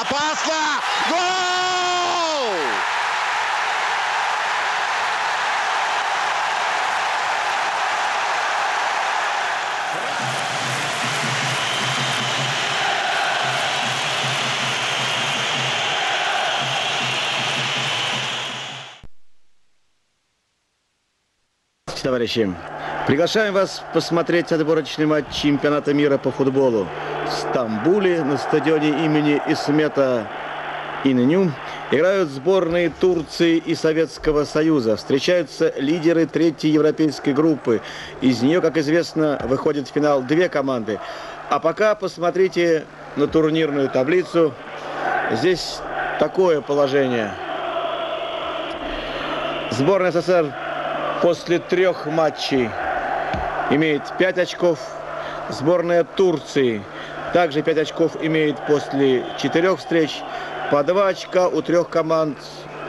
опасно! Гол! Товарищи, приглашаем вас посмотреть отборочный матч чемпионата мира по футболу. В Стамбуле на стадионе имени Исмета İnönü играют сборные Турции и Советского Союза. Встречаются лидеры третьей европейской группы. Из нее, как известно, выходит в финал две команды. А пока посмотрите на турнирную таблицу. Здесь такое положение. Сборная СССР после 3 матчей имеет 5 очков. Сборная Турции также 5 очков имеет после 4 встреч. По 2 очка у 3 команд,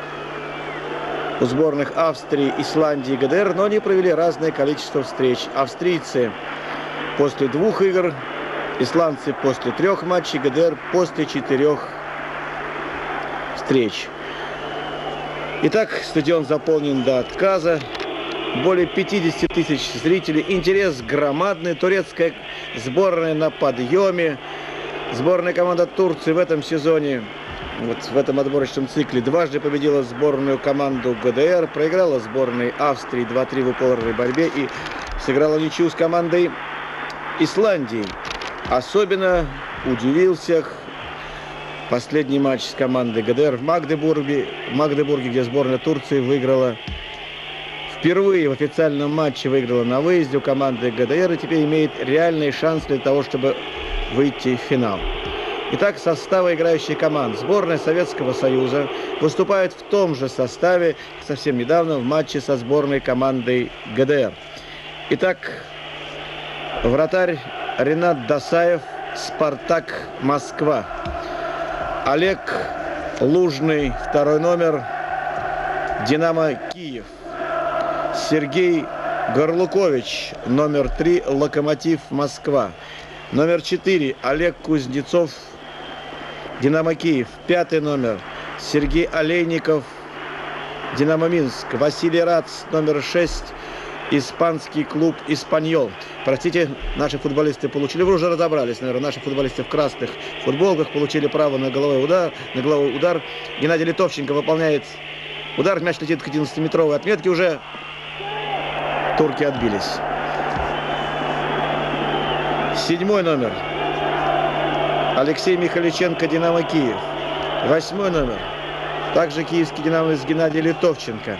у сборных Австрии, Исландии и ГДР, но они провели разное количество встреч. Австрийцы после 2 игр, исландцы после 3 матчей, ГДР после 4 встреч. Итак, стадион заполнен до отказа. Более 50 тысяч зрителей. Интерес громадный. Турецкая сборная на подъеме. Сборная команда Турции в этом сезоне, вот в этом отборочном цикле, дважды победила сборную команду ГДР, проиграла сборной Австрии 2-3 в упорной борьбе и сыграла ничью с командой Исландии. Особенно удивил всех последний матч с командой ГДР в Магдебурге, где сборная Турции выиграла. Впервые в официальном матче выиграла на выезде у команды ГДР и теперь имеет реальный шанс для того, чтобы выйти в финал. Итак, составы играющих команд. Сборная Советского Союза выступает в том же составе совсем недавно в матче со сборной командой ГДР. Итак, вратарь Ренат Досаев, Спартак Москва. Олег Лужный, 2 номер, Динамо Киев. Сергей Горлукович, номер 3, Локомотив Москва. Номер 4, Олег Кузнецов, Динамо Киев. 5 номер, Сергей Олейников, Динамо Минск. Василий Рац, номер 6, испанский клуб «Испаньол». Простите, наши футболисты получили, вы уже разобрались, наверное, наши футболисты в красных футболках получили право на головой удар. Геннадий Литовченко выполняет удар, мяч летит к 11-метровой отметке, уже турки отбились. 7 номер, Алексей Михаличенко, Динамо Киев. 8 номер, также киевский динамовец Геннадий Литовченко.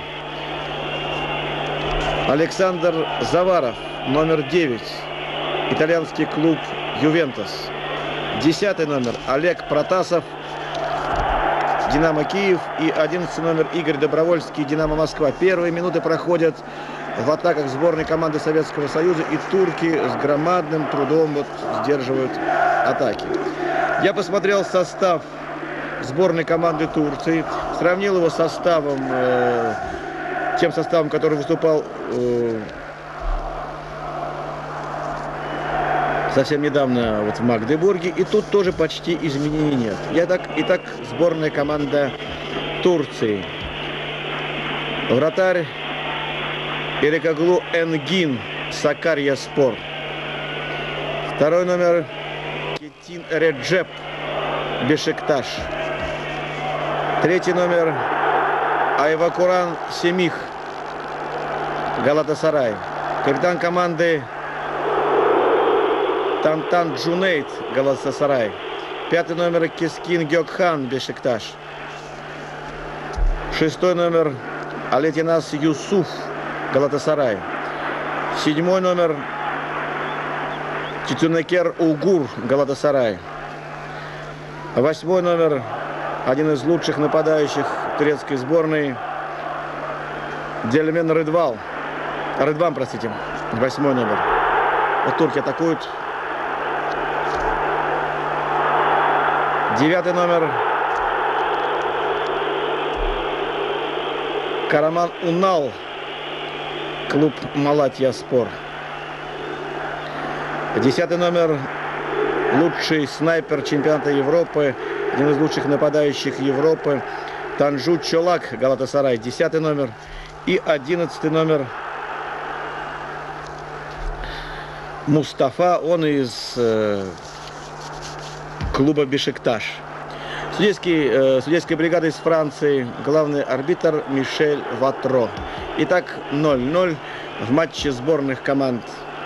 Александр Заваров, номер 9, итальянский клуб «Ювентус». 10 номер, Олег Протасов, Динамо Киев. И 11 номер, Игорь Добровольский, Динамо Москва. Первые минуты проходят в атаках сборной команды Советского Союза, и турки с громадным трудом сдерживают атаки. Я посмотрел состав сборной команды Турции, сравнил его с составом, тем составом, который выступал совсем недавно вот в Магдебурге, и тут тоже почти изменений нет. Итак, сборная команда Турции. Вратарь Эрикоглу Энгин, Сакарьяспор. 2 номер, Кетин Реджеп, Бешикташ. 3 номер, Айвакуран Семих, Галатасарай. Капитан команды Тантан Джунейт, Галатасарай. 5 номер, Кескин Гёкхан, Бешикташ. 6 номер, Алетинас Юсуф, Галатасарай. 7 номер, Титюнекер Угур, Галатасарай. 8 номер, один из лучших нападающих турецкой сборной, Дельмен Рыдван, 8 номер. Вот турки атакуют. 9 номер, Караман Унал, клуб Малатья-Спор. 10 номер, лучший снайпер чемпионата Европы один из лучших нападающих Европы. Танжу Чолак, Галатасарай, 10 номер. И 11 номер Мустафа, он из клуба Бешикташ. Судейская бригада из Франции, главный арбитр Мишель Ватро. Итак, 0-0 в матче сборных команд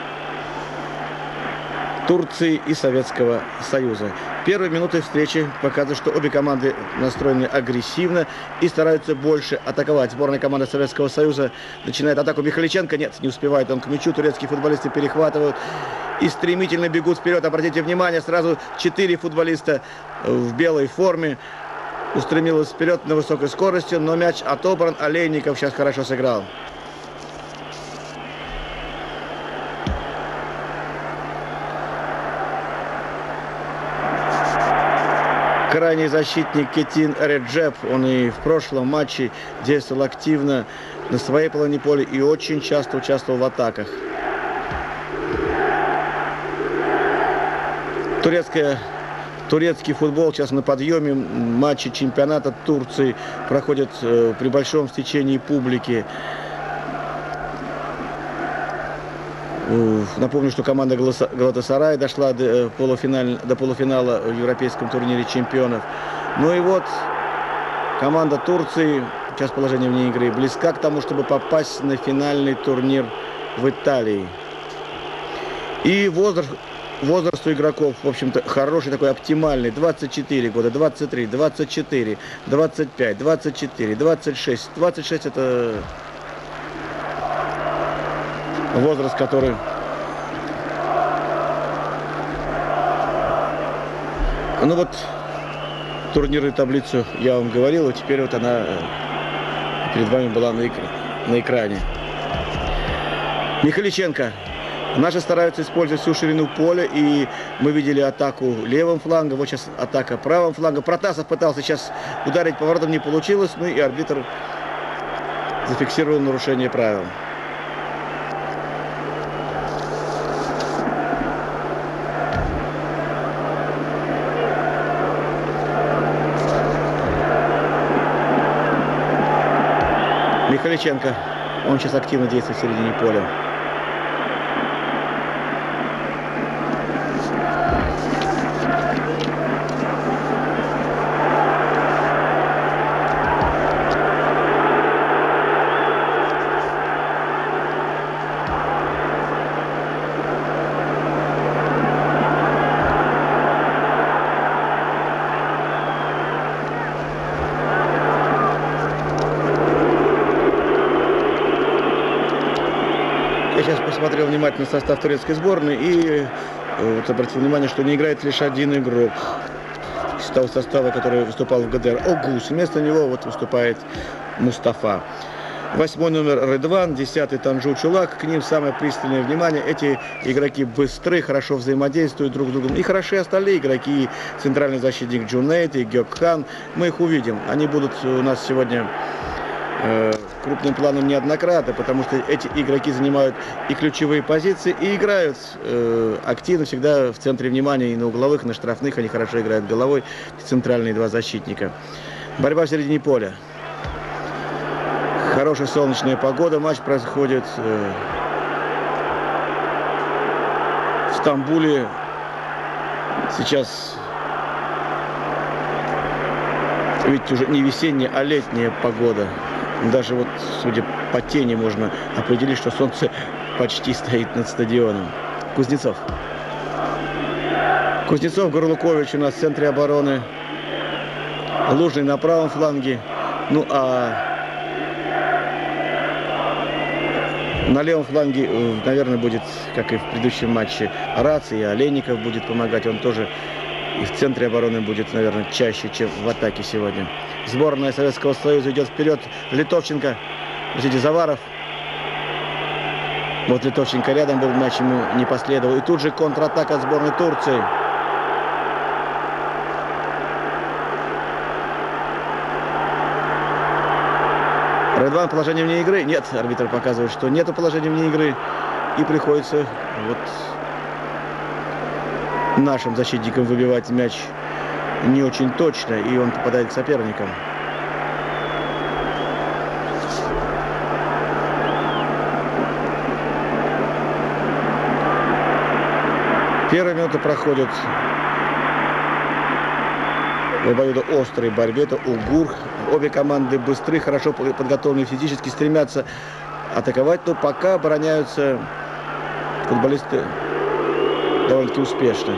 Турции и Советского Союза. Первые минуты встречи показывают, что обе команды настроены агрессивно и стараются больше атаковать. Сборная команда Советского Союза начинает атаку. Михаличенко, нет, не успевает он к мячу. Турецкие футболисты перехватывают и стремительно бегут вперед. Обратите внимание, сразу 4 футболиста в белой форме устремилось вперед на высокой скорости, но мяч отобран. Олейников сейчас хорошо сыграл. Крайний защитник Кетин Реджеп, он и в прошлом матче действовал активно на своей половине поля и очень часто участвовал в атаках. Турецкий футбол сейчас на подъеме. Матчи чемпионата Турции проходят при большом стечении публики. Напомню, что команда Галатасарай дошла до полуфинала в европейском турнире чемпионов. Ну и вот команда Турции, сейчас положение вне игры, близка к тому, чтобы попасть на финальный турнир в Италии. И возраст у игроков, в общем-то, хороший, такой оптимальный. 24 года, 23, 24, 25, 24, 26. 26 это возраст, который ну вот турнирную таблицу я вам говорил, и теперь вот она перед вами была на экране. Михаличенко. Наши стараются использовать всю ширину поля, и мы видели атаку левым флангом, вот сейчас атака правым флангом. Протасов пытался сейчас ударить поворотом, не получилось, ну и арбитр зафиксировал нарушение правил. Михаличенко, он сейчас активно действует в середине поля. Я сейчас посмотрел внимательно состав турецкой сборной и вот обратил внимание, что не играет лишь один игрок из того состава, который выступал в ГДР. Огус. Вместо него вот выступает Мустафа. 8 номер Редван, 10 Танжу Чолак. К ним самое пристальное внимание. Эти игроки быстры, хорошо взаимодействуют друг с другом. И хороши остальные игроки. Центральный защитник Джунейт и Гёкхан. Мы их увидим. Они будут у нас сегодня крупным планом неоднократно, потому что эти игроки занимают и ключевые позиции, и играют активно, всегда в центре внимания, и на угловых, и на штрафных. Они хорошо играют головой, центральные два защитника. Борьба в середине поля. Хорошая солнечная погода. Матч происходит в Стамбуле. Сейчас ведь уже не весенняя, а летняя погода. Даже вот, судя по тени, можно определить, что солнце почти стоит над стадионом. Кузнецов. Кузнецов, Горлукович у нас в центре обороны. Лужный на правом фланге. Ну а на левом фланге, наверное, будет, как и в предыдущем матче, Раци, и Олейников будет помогать. Он тоже и в центре обороны будет, наверное, чаще, чем в атаке сегодня. Сборная Советского Союза идет вперед. Литовченко, простите, Заваров. Вот Литовченко рядом был, мяч ему не последовал. И тут же контратака сборной Турции. Редван, положение вне игры. Нет, арбитр показывает, что нету положения вне игры. И приходится вот нашим защитникам выбивать мяч не очень точно, и он попадает к соперникам. Первая минута проходит в обоюдоострой борьбе. Это УГУР. Обе команды быстры, хорошо подготовлены физически, стремятся атаковать, но пока обороняются футболисты довольно-таки успешно.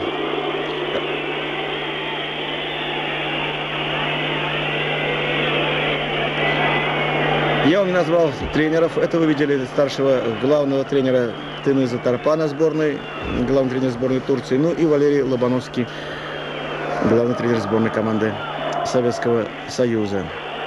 Я вам назвал тренеров. Это вы видели старшего главного тренера Тыныза Тарпана сборной, главный тренер сборной Турции, ну и Валерий Лобановский, главный тренер сборной команды Советского Союза.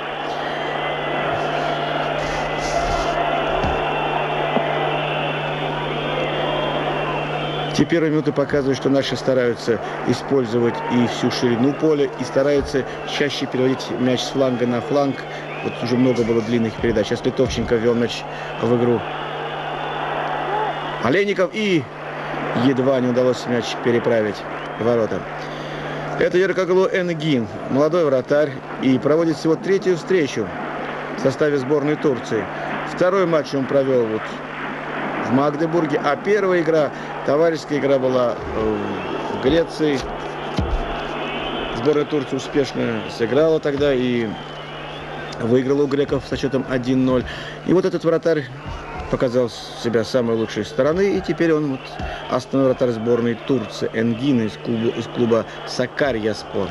Те первые минуты показывают, что наши стараются использовать и всю ширину поля, и стараются чаще переводить мяч с фланга на фланг. Вот уже много было длинных передач. Сейчас Литовченко ввел мяч в игру. Олейников, и едва не удалось мяч переправить в ворота. Это Еркоглу Энгин, молодой вратарь, и проводит всего третью встречу в составе сборной Турции. Второй матч он провел вот в Магдебурге, а первая игра, товарищеская игра, была в Греции. Сборная Турции успешно сыграла тогда и выиграла у греков со счетом 1-0. И вот этот вратарь показал себя с самой лучшей стороны, и теперь он вот основной вратарь сборной Турции Энгин из клуба Сакарьяспор.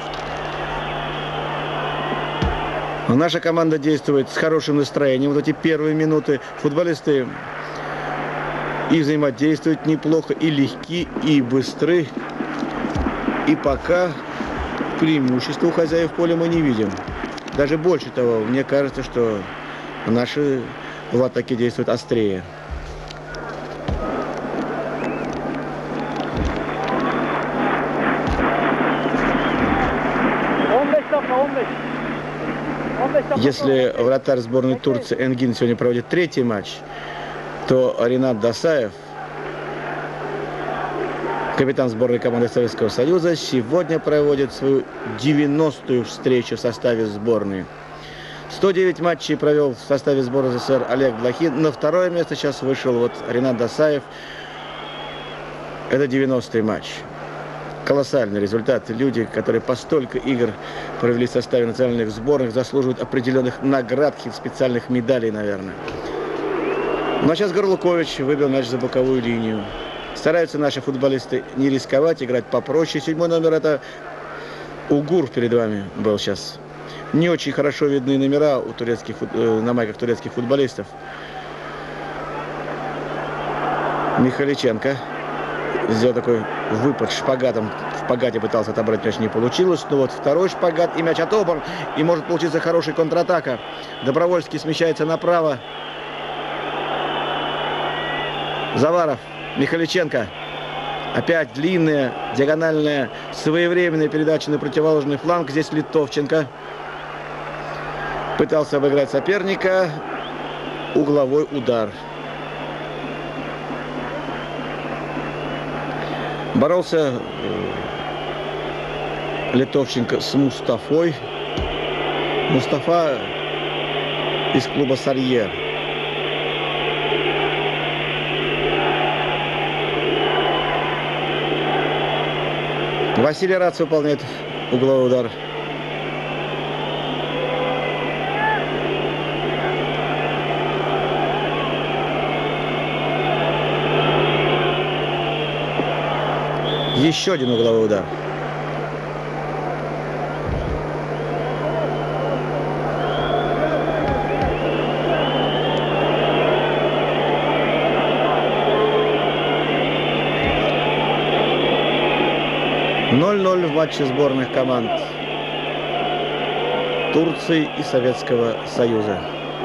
Наша команда действует с хорошим настроением. Вот эти первые минуты футболисты и взаимодействуют неплохо, и легки, и быстры. И пока преимущества у хозяев поля мы не видим. Даже больше того, мне кажется, что наши в атаке действуют острее. Если вратарь сборной Турции Энгин сегодня проводит третий матч, то Ринат Досаев, капитан сборной команды Советского Союза, сегодня проводит свою 90-ю встречу в составе сборной. 109 матчей провел в составе сборной СССР Олег Блохин. На второе место сейчас вышел вот Ринат Досаев. Это 90-й матч. Колоссальный результат. Люди, которые по столько игр провели в составе национальных сборных, заслуживают определенных наград, специальных медалей, наверное. Ну а сейчас Горлукович выбил мяч за боковую линию. Стараются наши футболисты не рисковать, играть попроще. 7-й номер — это УГУР перед вами был сейчас. Не очень хорошо видны номера у турецких, на майках турецких футболистов. Михаличенко сделал такой выпад шпагатом. В шпагате пытался отобрать мяч, не получилось. Но вот второй шпагат, и мяч отобран. И может получиться хорошая контратака. Добровольский смещается направо. Заваров, Михаличенко. Опять длинная, диагональная, своевременная передача на противоположный фланг. Здесь Литовченко пытался обыграть соперника. Угловой удар. Боролся Литовченко с Мустафой. Мустафа из клуба Сарьер. Василий Рац выполняет угловой удар. Еще один угловой удар. В матче сборных команд Турции и Советского Союза.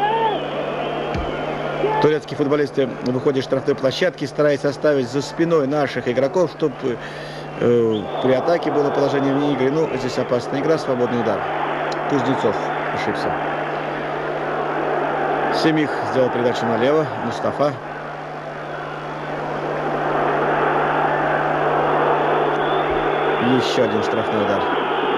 Турецкие футболисты выходят с штрафной площадки, стараясь оставить за спиной наших игроков, чтобы при атаке было положение вне игры. Ну, здесь опасная игра, свободный удар. Кузнецов ошибся. Семих сделал передачу налево. Мустафа. Еще один штрафной удар.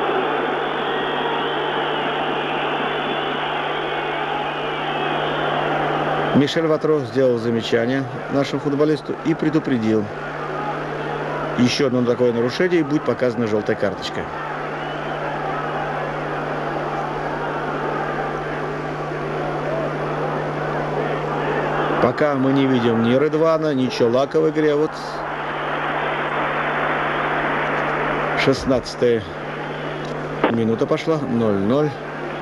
Мишель Ватро сделал замечание нашему футболисту и предупредил. Еще одно такое нарушение, и будет показана желтая карточка. Пока мы не видим ни Рыдвана, ни Чолака в игре. Вот 16-я минута пошла. 0-0.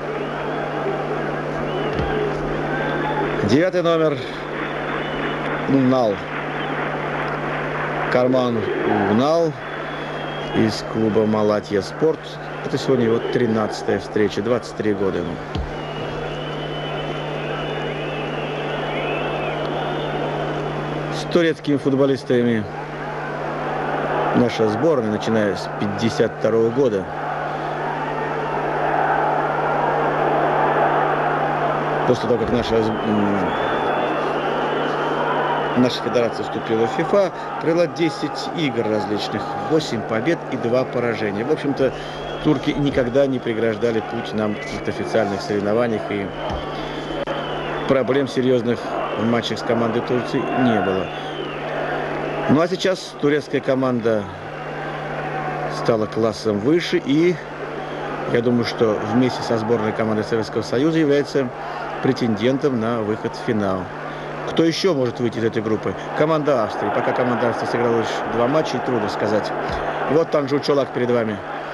9-й номер. Унал. Карман Унал из клуба Малатья Спорт. Это сегодня его 13-я встреча. 23 года ему. С турецкими футболистами наша сборная, начиная с 1952 года. После того, как наша федерация вступила в ФИФА, провела 10 игр различных, 8 побед и 2 поражения. В общем-то, турки никогда не преграждали путь нам в каких-то официальных соревнованиях, и проблем серьезных в матчах с командой Турции не было. Ну а сейчас турецкая команда стала классом выше, и я думаю, что вместе со сборной командой Советского Союза является претендентом на выход в финал. Кто еще может выйти из этой группы? Команда Австрии. Пока команда Австрии сыграла лишь 2 матча, и трудно сказать. Вот Танжу Чолак перед вами.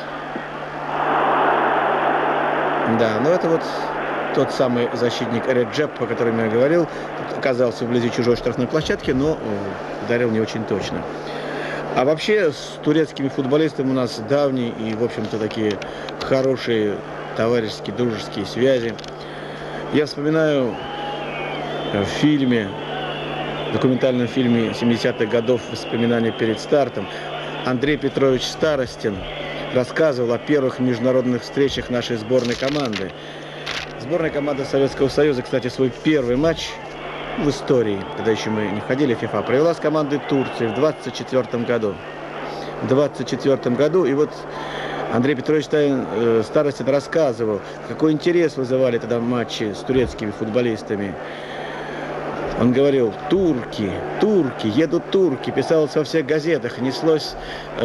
Да, ну это вот тот самый защитник Реджеп, о котором я говорил. Тут оказался вблизи чужой штрафной площадки, но ударил не очень точно. А вообще с турецкими футболистами у нас давние и, в общем-то, такие хорошие товарищеские, дружеские связи. Я вспоминаю в фильме, документальном фильме 70-х годов «Воспоминания перед стартом», Андрей Петрович Старостин рассказывал о первых международных встречах нашей сборной команды. Сборная команда Советского Союза, кстати, свой первый матч в истории, когда еще мы не входили в ФИФА, провела с командой Турции в 24 году. В 24 году, и вот Андрей Петрович Старостин рассказывал, какой интерес вызывали тогда матчи с турецкими футболистами. Он говорил: турки, турки, едут турки. Писалось во всех газетах, неслось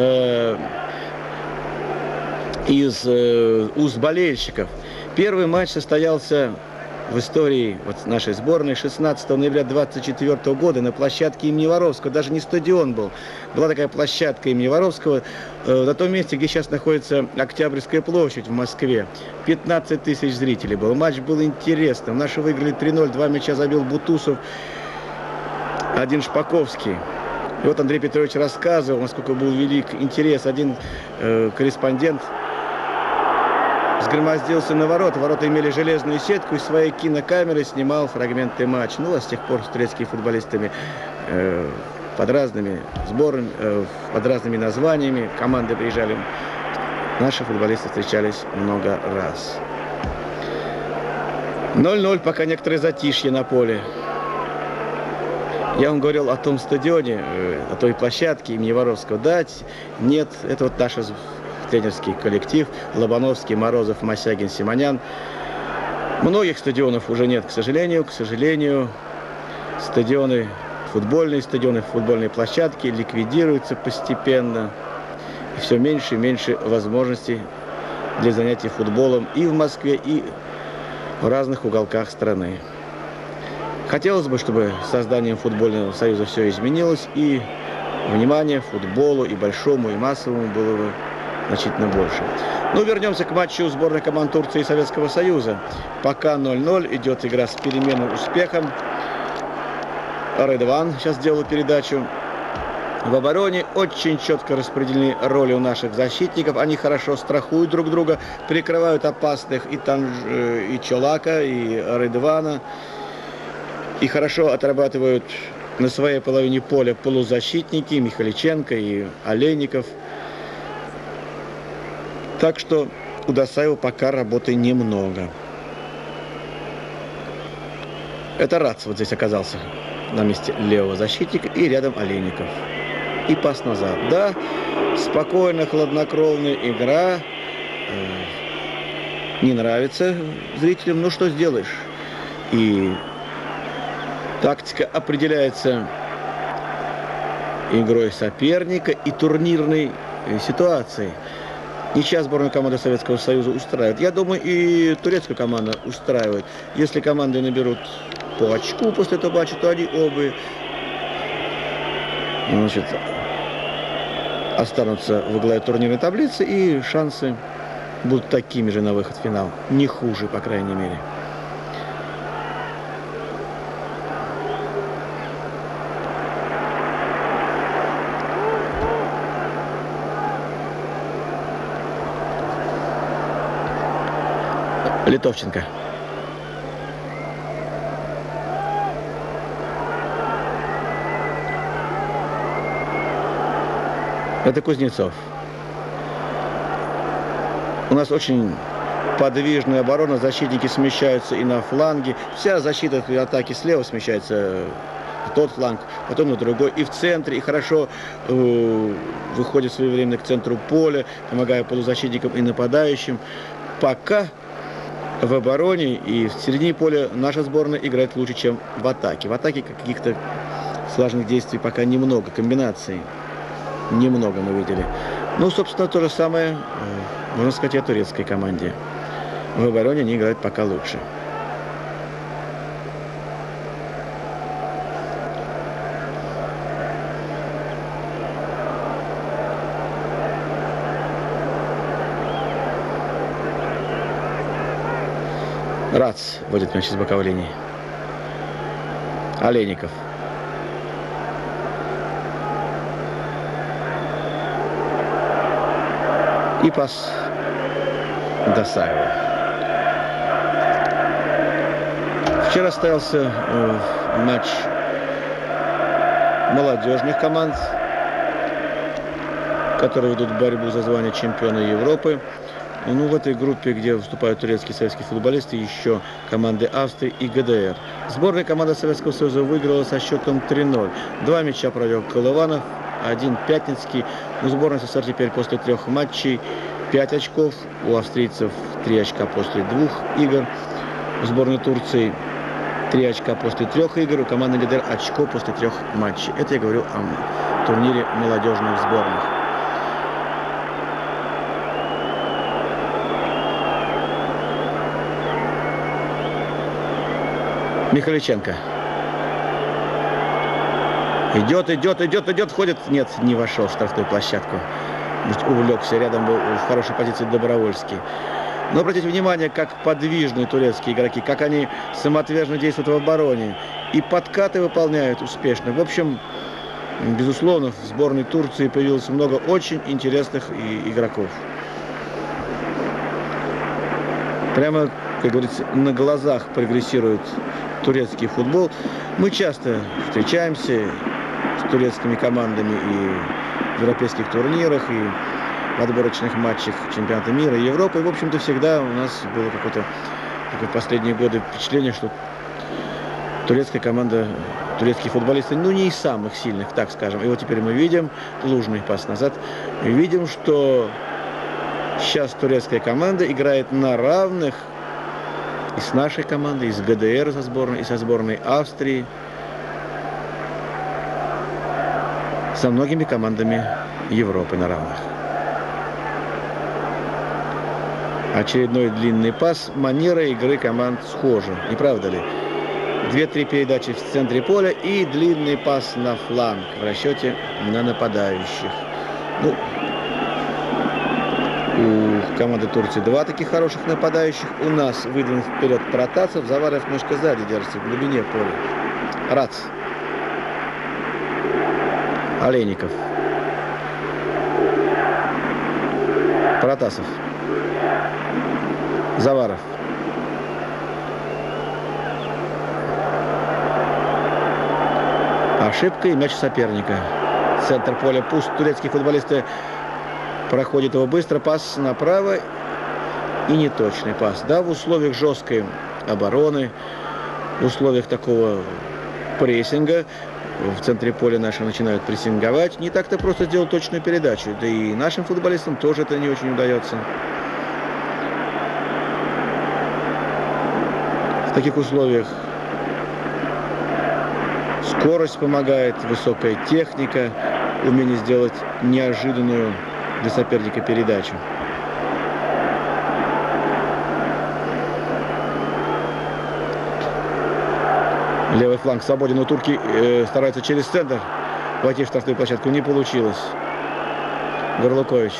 из уст болельщиков. Первый матч состоялся в истории нашей сборной 16 ноября 24 года на площадке имени Воровского. Даже не стадион был. Была такая площадка имени Воровского на том месте, где сейчас находится Октябрьская площадь в Москве. 15 тысяч зрителей был. Матч был интересным. Наши выиграли 3-0. 2 мяча забил Бутусов, 1 Шпаковский. И вот Андрей Петрович рассказывал, насколько был велик интерес. Один корреспондент сгромоздился на ворота. Ворота имели железную сетку, и своей кинокамерой снимал фрагменты матча. Ну, а с тех пор с турецкими футболистами под разными сборами, под разными названиями команды приезжали. Наши футболисты встречались много раз. 0-0, пока некоторые затишье на поле. Я вам говорил о том стадионе, о той площадке имени Воровского. Да, нет, это вот наш тренерский коллектив. Лобановский, Морозов, Мосягин, Симонян. Многих стадионов уже нет, к сожалению. К сожалению, стадионы, футбольные площадки ликвидируются постепенно. И все меньше и меньше возможностей для занятий футболом и в Москве, и в разных уголках страны. Хотелось бы, чтобы с созданием футбольного союза все изменилось, и внимание футболу, и большому, и массовому было бы значительно больше. Ну, вернемся к матчу сборной команд Турции и Советского Союза. Пока 0-0, идет игра с переменным успехом. Рыдван сейчас делал передачу. В обороне очень четко распределены роли у наших защитников. Они хорошо страхуют друг друга, прикрывают опасных и Чолака, и Рыдвана. И хорошо отрабатывают на своей половине поля полузащитники Михаличенко и Олейников. Так что у Досаева пока работы немного. Это Рац вот здесь оказался на месте левого защитника, и рядом Олейников. И пас назад. Да, спокойная, хладнокровная игра. Не нравится зрителям, ну что сделаешь. И Тактика определяется игрой соперника и турнирной ситуацией. Ничья сборная команды Советского Союза устраивает. Я думаю, и турецкая команда устраивает. Если команды наберут по очку после этого матча, то они оба, значит, останутся во главе турнирной таблицы, и шансы будут такими же на выход в финал. Не хуже, по крайней мере. Литовченко. Это Кузнецов. У нас очень подвижная оборона, защитники смещаются и на фланге. Вся защита и атаки слева смещается в тот фланг, потом на другой, и в центре, и хорошо выходит своевременно к центру поля, помогая полузащитникам и нападающим. Пока в обороне и в середине поля наша сборная играет лучше, чем в атаке. В атаке каких-то сложных действий пока немного, комбинаций немного мы видели. Ну, собственно, то же самое, можно сказать, и о турецкой команде. В обороне они играют пока лучше. Рац вводит мяч из боковой линии. Олейников. И пас Досаева. Вчера состоялся матч молодежных команд, которые ведут борьбу за звание чемпиона Европы. Ну, в этой группе, где выступают турецкие и советские футболисты, еще команды Австрии и ГДР. Сборная команда Советского Союза выиграла со счетом 3-0. 2 мяча провел Колыванов, 1 Пятницкий. У сборной СССР теперь после 3 матчей 5 очков. У австрийцев 3 очка после 2 игр. У сборной Турции 3 очка после 3 игр. У команды ГДР очко после 3 матчей. Это я говорю о турнире молодежных сборных. Михаличенко. Идет, входит. Нет, не вошел в штрафную площадку. Увлекся, рядом был в хорошей позиции Добровольский. Но обратите внимание, как подвижны турецкие игроки, как они самоотверженно действуют в обороне. И подкаты выполняют успешно. В общем, безусловно, в сборной Турции появилось много очень интересных игроков. Прямо, как говорится, на глазах прогрессирует турецкий футбол. Мы часто встречаемся с турецкими командами и в европейских турнирах, и в отборочных матчах чемпионата мира и Европы. И, в общем-то, всегда у нас было какое-то в последние годы впечатление, что турецкая команда, турецкие футболисты, ну, не из самых сильных, так скажем. И вот теперь мы видим, ложный пас назад, мы видим, что сейчас турецкая команда играет на равных и с нашей командой, и с ГДР со сборной, и со сборной Австрии, со многими командами Европы на равных. Очередной длинный пас. Манера игры команд схожа, не правда ли? 2-3 передачи в центре поля и длинный пас на фланг в расчете на нападающих. Ну, у команды Турции 2 таких хороших нападающих. У нас выдвинут вперед Протасов. Заваров немножко сзади держится, в глубине поля. Рац. Олейников. Протасов. Заваров. Ошибка и мяч соперника. Центр поля пуст. Турецкие футболисты проходят его быстро. Пас направо и неточный пас. Да, в условиях жесткой обороны, в условиях такого прессинга, в центре поля наши начинают прессинговать. Не так-то просто сделать точную передачу. Да и нашим футболистам тоже это не очень удается. В таких условиях Скорость помогает, высокая техника, умение сделать неожиданную для соперника передачу. Левый фланг свободен, но турки стараются через центр войти в штрафную площадку. Не получилось. Горлукович.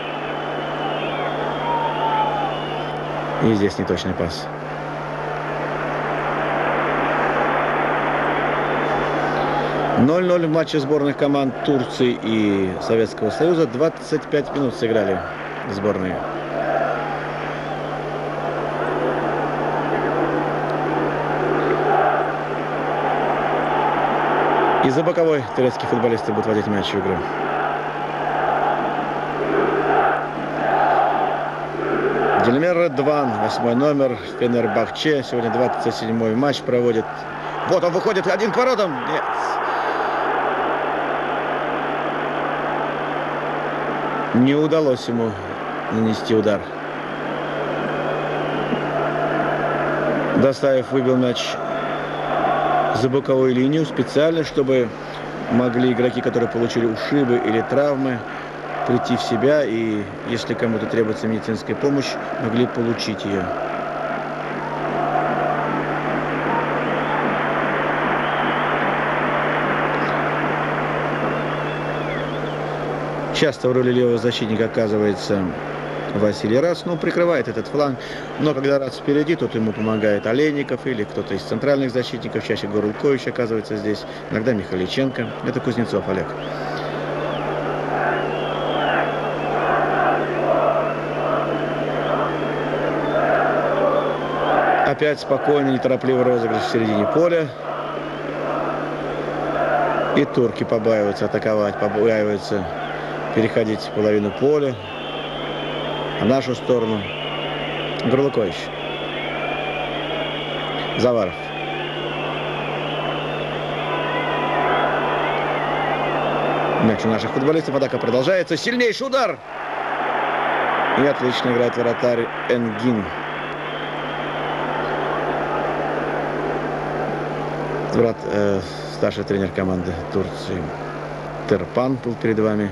И здесь неточный пас. 0-0 в матче сборных команд Турции и Советского Союза. 25 минут сыграли сборные. Из-за боковой турецкие футболисты будут вводить мяч в игру. Дильмер Редван, 8 номер, Фенербахче. Сегодня 27-й матч проводит. Вот он выходит один к воротам. Нет. Не удалось ему нанести удар. Досаев выбил мяч за боковую линию специально, чтобы могли игроки, которые получили ушибы или травмы, прийти в себя и, если кому-то требуется медицинская помощь, могли получить ее. Часто в роли левого защитника оказывается Василий Рац, но прикрывает этот фланг. Но когда Рац впереди, тут ему помогает Олейников или кто-то из центральных защитников. Чаще Горлукович оказывается здесь, иногда Михаличенко. Это Кузнецов Олег. Опять спокойный, неторопливый розыгрыш в середине поля. И турки побаиваются атаковать, побаиваются переходить в половину поля. В нашу сторону. Горлукович. Заваров. Мяч у наших футболистов. Атака продолжается. Сильнейший удар. И отлично играет вратарь Энгин. Старший тренер команды Турции Терпан был перед вами.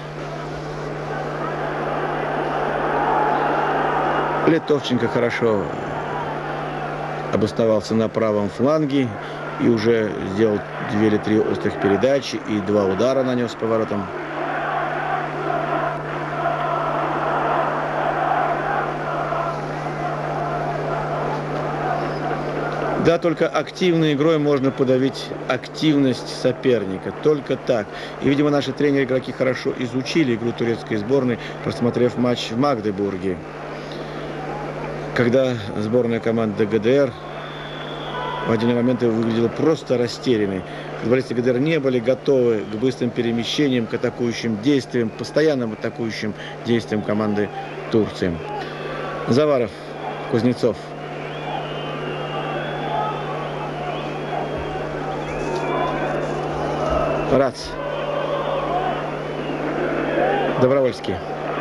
Литовченко хорошо обосновался на правом фланге и уже сделал 2 или 3 острых передачи и 2 удара нанес с поворотом. Да, только активной игрой можно подавить активность соперника. Только так. И, видимо, наши тренеры, игроки хорошо изучили игру турецкой сборной, просмотрев матч в Магдебурге, когда сборная команды ГДР в отдельные моменты выглядела просто растерянной. Футболисты ГДР не были готовы к быстрым перемещениям, к атакующим действиям, постоянным атакующим действиям команды Турции. Заваров, Кузнецов. Рац. Добровольский.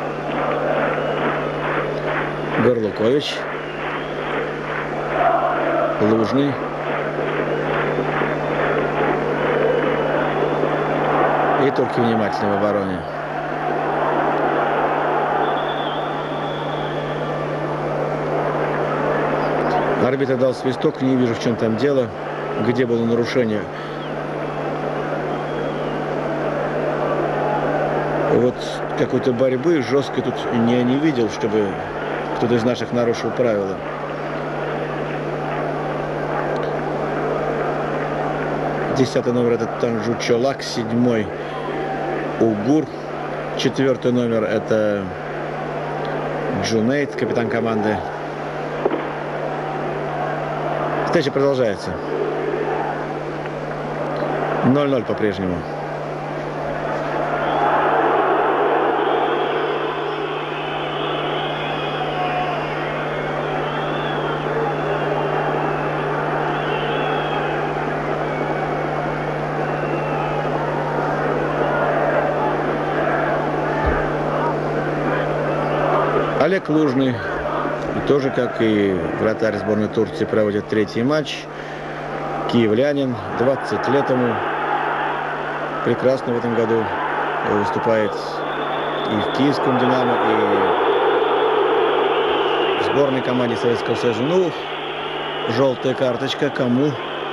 Горлукович. Лужный. И турки внимательны в обороне. Арбитр дал свисток, не вижу, в чем там дело, где было нарушение. Вот какой-то борьбы жесткой тут я не видел, чтобы кто-то из наших нарушил правила. Десятый номер это Танжу Чолак, 7-й Угур, 4-й номер это Джунейд, капитан команды. Встреча продолжается. 0-0 по-прежнему. Олег Лужный, тоже, как и вратарь сборной Турции, проводит 3-й матч. Киевлянин, 20 лет ему. Прекрасно в этом году выступает и в киевском «Динамо», и в сборной команде Советского Союза. Ну, желтая карточка кому?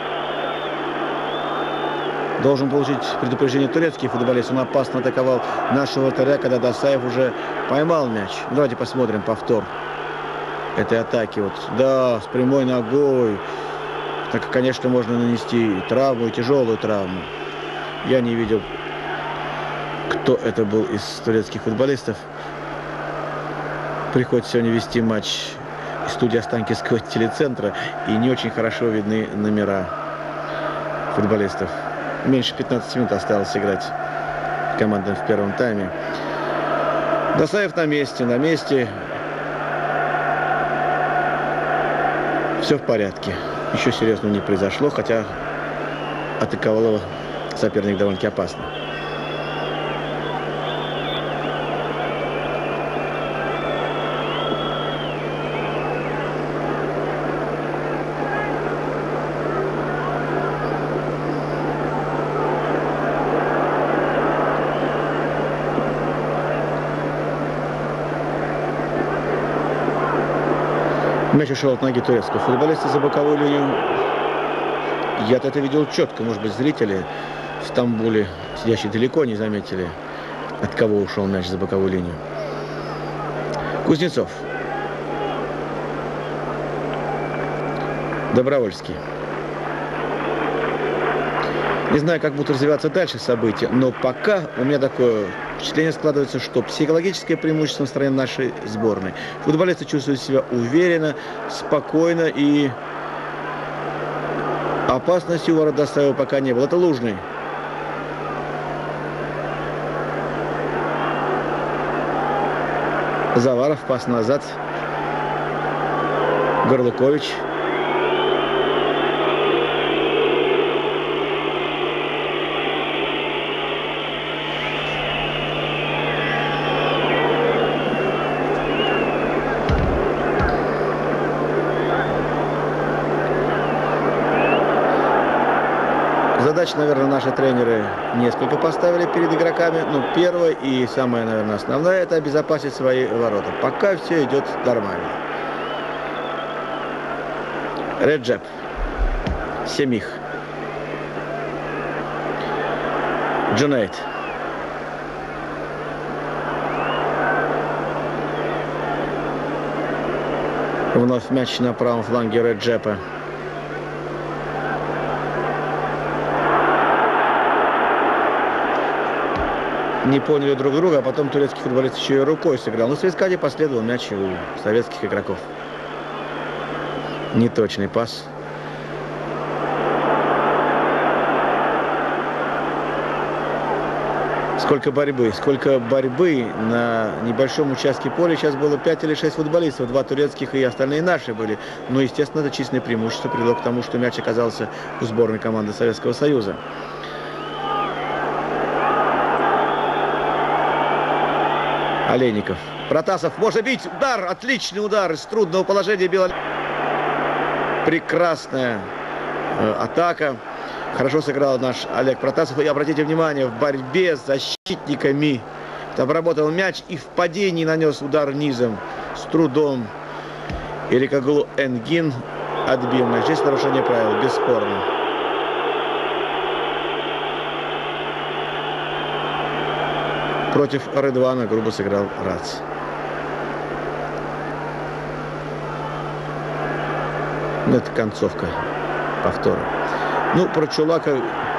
Должен получить предупреждение турецкий футболист. Он опасно атаковал нашего вратаря, когда Досаев уже поймал мяч. Давайте посмотрим повтор этой атаки. Вот, да, с прямой ногой. Так, конечно, можно нанести травму, и тяжелую травму. Я не видел, кто это был из турецких футболистов. Приходится сегодня вести матч из студии Останкинского телецентра, и не очень хорошо видны номера футболистов. Меньше 15 минут осталось играть командам в первом тайме. Досаев на месте. Все в порядке. Ничего серьезного не произошло, хотя атаковал его соперник довольно-таки опасно. Мяч ушел от ноги турецкого футболиста за боковую линию. Я-то это видел четко. Может быть, зрители в Стамбуле, сидящие далеко, не заметили, от кого ушел мяч за боковую линию. Кузнецов. Добровольский. Не знаю, как будут развиваться дальше события, но пока у меня такое впечатление складывается, что психологическое преимущество в стороне нашей сборной. Футболисты чувствуют себя уверенно, спокойно, и опасности у ворот Досаева пока не было. Это Лужный. Заваров, пас назад. Горлыкович. Задач, наверное, наши тренеры несколько поставили перед игроками. Ну, первое и самое, наверное, основное — это обезопасить свои ворота. Пока все идет нормально. Реджеп. Семих. Джунейд. Вновь мяч на правом фланге Реджепа. Не поняли друг друга, а потом турецкий футболист еще и рукой сыграл. Но с Вискади последовал мяч у советских игроков. Неточный пас. Сколько борьбы на небольшом участке поля. Сейчас было 5 или 6 футболистов, 2 турецких и остальные наши были. Но, естественно, это численное преимущество привело к тому, что мяч оказался у сборной команды Советского Союза. Олейников. Протасов может бить. Удар. Отличный удар из трудного положения била. Прекрасная атака. Хорошо сыграл наш Олег Протасов. И обратите внимание, в борьбе с защитниками обработал мяч и в падении нанес удар низом. С трудом. Эрикоглу Энгин отбил мяч. Здесь нарушение правил. Бесспорно. Против Редвана грубо сыграл Рац. Это концовка повтора. Ну, про Чулака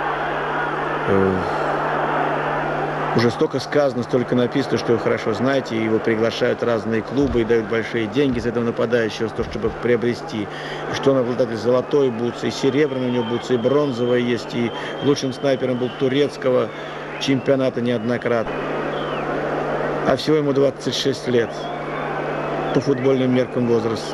уже столько сказано, столько написано, что вы хорошо знаете. Его приглашают разные клубы и дают большие деньги за этого нападающего, чтобы приобрести. Что он обладатель золотой бутсы, и серебряной у него бутсы, и бронзовая есть, и лучшим снайпером был турецкого чемпионата неоднократно. А всего ему 26 лет. По футбольным меркам возраст.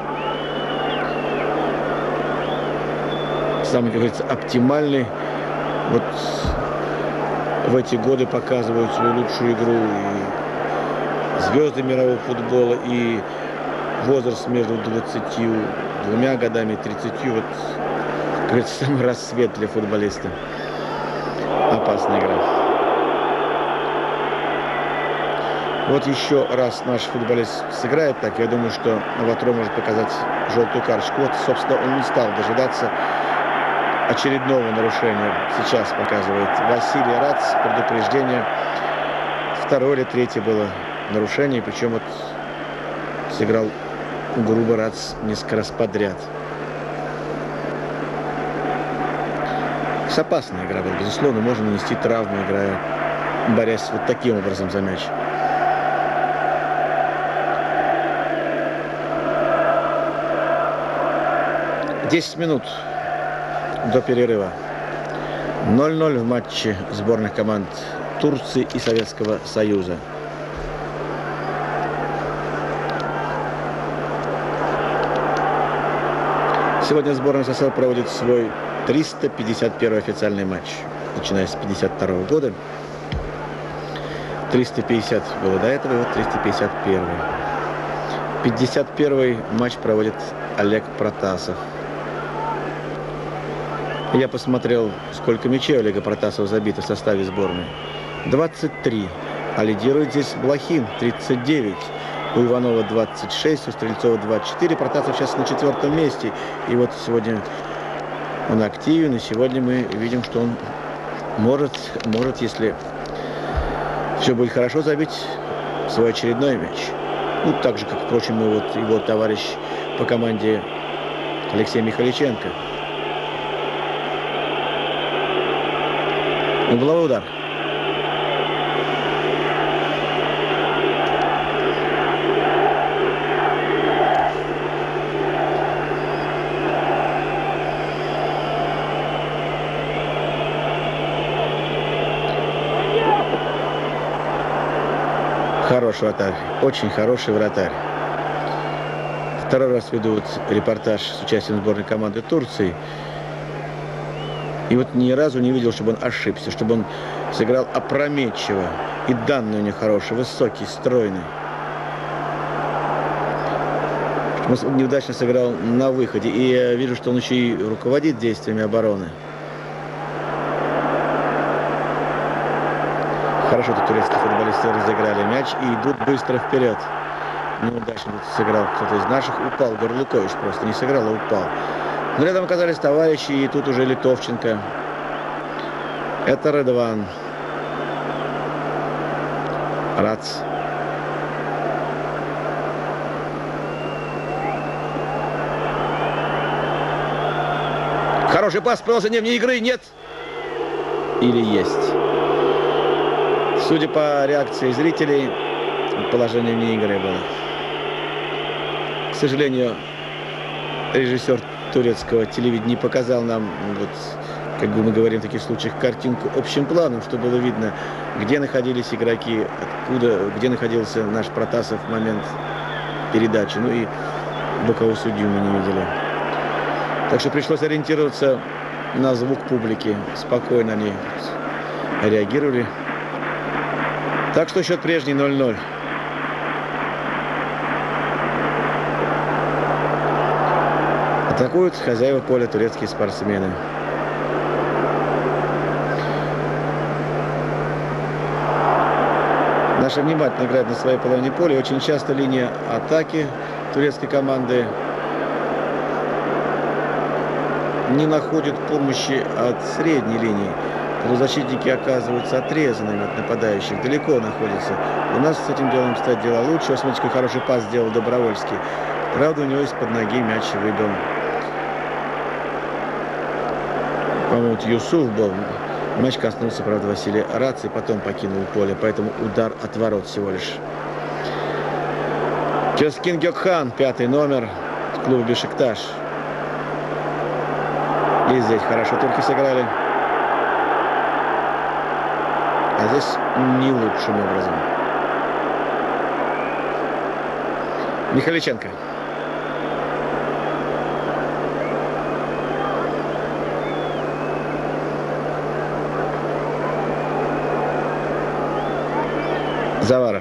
Самый, как говорится, оптимальный. Вот в эти годы показывают свою лучшую игру и звезды мирового футбола, и возраст между 22 годами и 30. Вот как говорится, самый рассвет для футболиста. Опасная игра. Вот еще раз наш футболист сыграет так. Я думаю, что Ватро может показать желтую карточку. Вот, собственно, он не стал дожидаться очередного нарушения. Сейчас показывает Василий Рац. Предупреждение. Второе или третье было нарушение. Причем вот сыграл грубо Рац несколько раз подряд. Опасная игра была, безусловно. Можно нанести травму, играя, борясь вот таким образом за мяч. Десять минут до перерыва. 0-0 в матче сборных команд Турции и Советского Союза. Сегодня сборная СССР проводит свой 351 официальный матч, начиная с 1952 года. 350 было до этого, и вот 351. 51 матч проводит Олег Протасов. Я посмотрел, сколько мячей у Олега Протасова забито в составе сборной. 23. А лидирует здесь Блохин, 39. У Иванова 26, у Стрельцова 24. Протасов сейчас на 4-м месте. И вот сегодня он активен. И сегодня мы видим, что он может, если все будет хорошо, забить свой очередной мяч. Ну, так же, как, впрочем, и вот его товарищ по команде Алексей Михаличенко. Угловой удар. Хороший вратарь, очень хороший вратарь. Второй раз ведут репортаж с участием сборной команды Турции. И вот ни разу не видел, чтобы он ошибся, чтобы он сыграл опрометчиво. И данные у него хорошие, высокий, стройный. Чтобы он неудачно сыграл на выходе. И я вижу, что он еще и руководит действиями обороны. Хорошо тут турецкие футболисты разыграли мяч и идут быстро вперед. Неудачно тут сыграл кто-то из наших. Упал Горлукович, просто не сыграл, а упал. Но рядом оказались товарищи, и тут уже Литовченко. Это Редван. Рац. Хороший пас, просто не вне игры, нет. Или есть. Судя по реакции зрителей, положение вне игры было. К сожалению, режиссер турецкого телевидения показал нам, вот, как бы мы говорим в таких случаях, картинку общим планом, чтобы было видно, где находились игроки, откуда, где находился наш Протасов в момент передачи. Ну и боковую судью мы не видели. Так что пришлось ориентироваться на звук публики. Спокойно они реагировали. Так что счет прежний 0-0. Атакуют хозяева поля турецкие спортсмены. Наша внимательно играет на своей половине поля. Очень часто линия атаки турецкой команды не находит помощи от средней линии. Полузащитники оказываются отрезанными от нападающих, далеко находятся. У нас с этим делом, кстати, дела лучше. Вот смотрите, какой хороший пас сделал Добровольский. Правда, у него из-под ноги мяч выбил. По-моему, Юсуф был. Мяч коснулся, правда, Василия Раца и потом покинул поле. Поэтому удар от ворот всего лишь. Ческин Гёкхан, 5-й номер клуба Бешикташ. И здесь хорошо турки сыграли. А здесь не лучшим образом. Михаличенко. Заваров.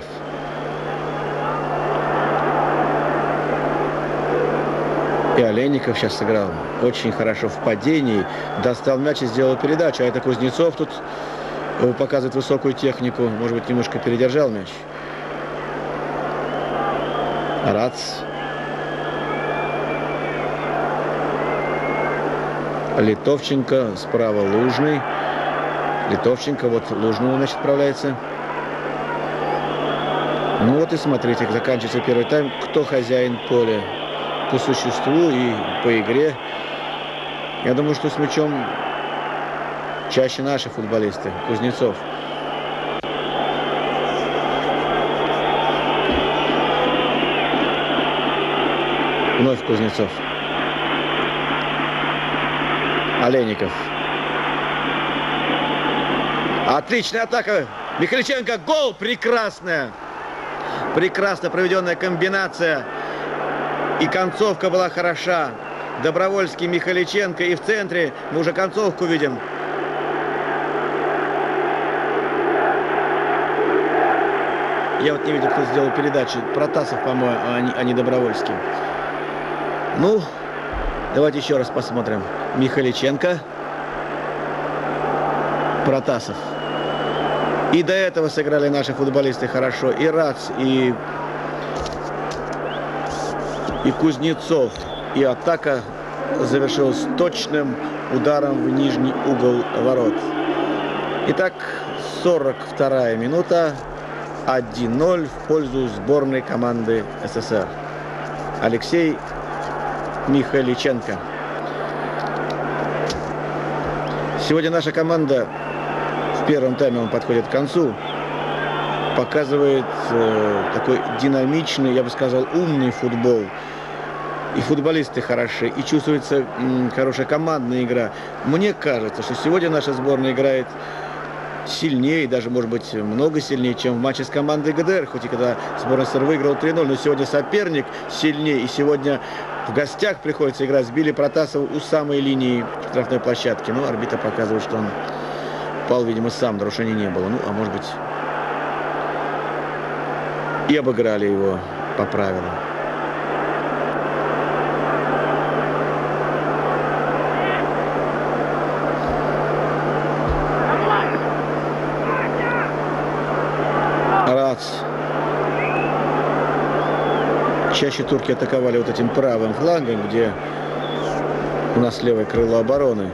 И Олейников сейчас сыграл очень хорошо в падении. Достал мяч и сделал передачу. А это Кузнецов тут показывает высокую технику. Может быть, немножко передержал мяч. Рац. Литовченко. Справа Лужный. Литовченко. Вот Лужному, значит, отправляется. Ну вот и смотрите, как заканчивается первый тайм. Кто хозяин поля? По существу и по игре. Я думаю, что с мячом чаще наши футболисты. Кузнецов. Вновь Кузнецов. Олейников. Отличная атака. Михаличенко. Гол. Прекрасная. Прекрасно проведенная комбинация. И концовка была хороша. Добровольский, Михаличенко. И в центре мы уже концовку видим. Я вот не видел, кто сделал передачи. Протасов, по-моему, а не Добровольский. Ну, давайте еще раз посмотрим. Михаличенко. Протасов. И до этого сыграли наши футболисты хорошо. И Рац, и Кузнецов. И атака завершилась точным ударом в нижний угол ворот. Итак, 42-я минута. 1-0 в пользу сборной команды СССР. Алексей Михаличенко. Сегодня наша команда в первом тайме, он подходит к концу, показывает такой динамичный, я бы сказал, умный футбол. И футболисты хороши, и чувствуется хорошая командная игра. Мне кажется, что сегодня наша сборная играет сильнее, даже, может быть, много сильнее, чем в матче с командой ГДР. Хоть и когда сборная СССР выиграла 3-0, но сегодня соперник сильнее. И сегодня в гостях приходится играть. Сбили Протасова у самой линии штрафной площадки. Ну, арбитр показывает, что он пал, видимо, сам. Нарушений не было. Ну, а может быть, и обыграли его по правилам. Чаще турки атаковали вот этим правым флангом, где у нас левое крыло обороны.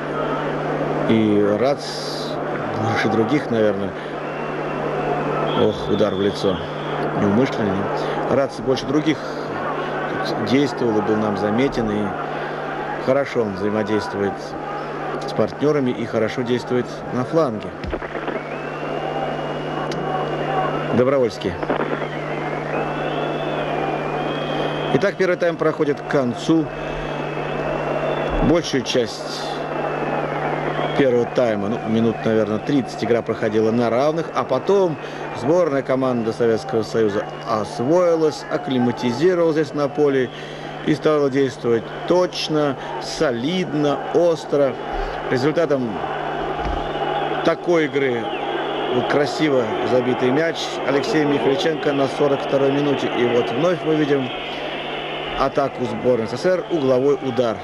И Рац больше других, наверное. Ох, удар в лицо. Неумышленный. Рац больше других действовал и был нам заметен. И хорошо он взаимодействует с партнерами и хорошо действует на фланге. Добровольский. Итак, первый тайм проходит к концу. Большую часть первого тайма, ну, минут, наверное, 30, игра проходила на равных. А потом сборная команда Советского Союза освоилась, акклиматизировалась здесь на поле и стала действовать точно, солидно, остро. Результатом такой игры красиво забитый мяч Алексея Михаличенко на 42-й минуте. И вот вновь мы видим атаку сборной СССР, угловой удар.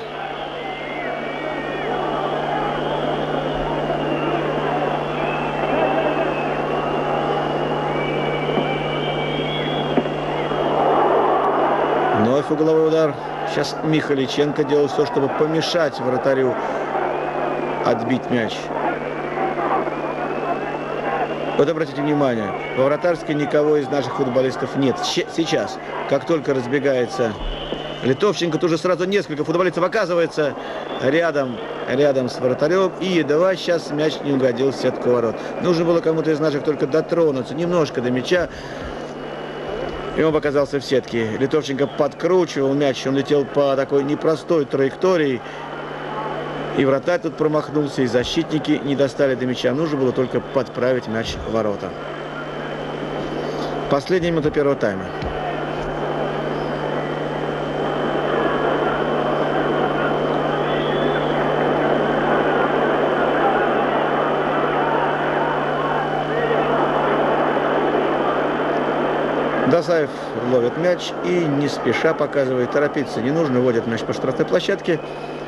Вновь угловой удар. Сейчас Михаличенко делал все, чтобы помешать вратарю отбить мяч. Вот обратите внимание, во вратарской никого из наших футболистов нет. Сейчас, как только разбегается Литовченко, тут же сразу несколько футболистов оказывается рядом с вратарем. И едва сейчас мяч не угодил в сетку ворот. Нужно было кому-то из наших только дотронуться немножко до мяча. И он оказался в сетке. Литовченко подкручивал мяч. Он летел по такой непростой траектории. И вратарь тут промахнулся, и защитники не достали до мяча. Нужно было только подправить мяч в ворота. Последняя минута первого тайма. Досаев ловит мяч и не спеша показывает, торопиться не нужно, вводит мяч по штрафной площадке.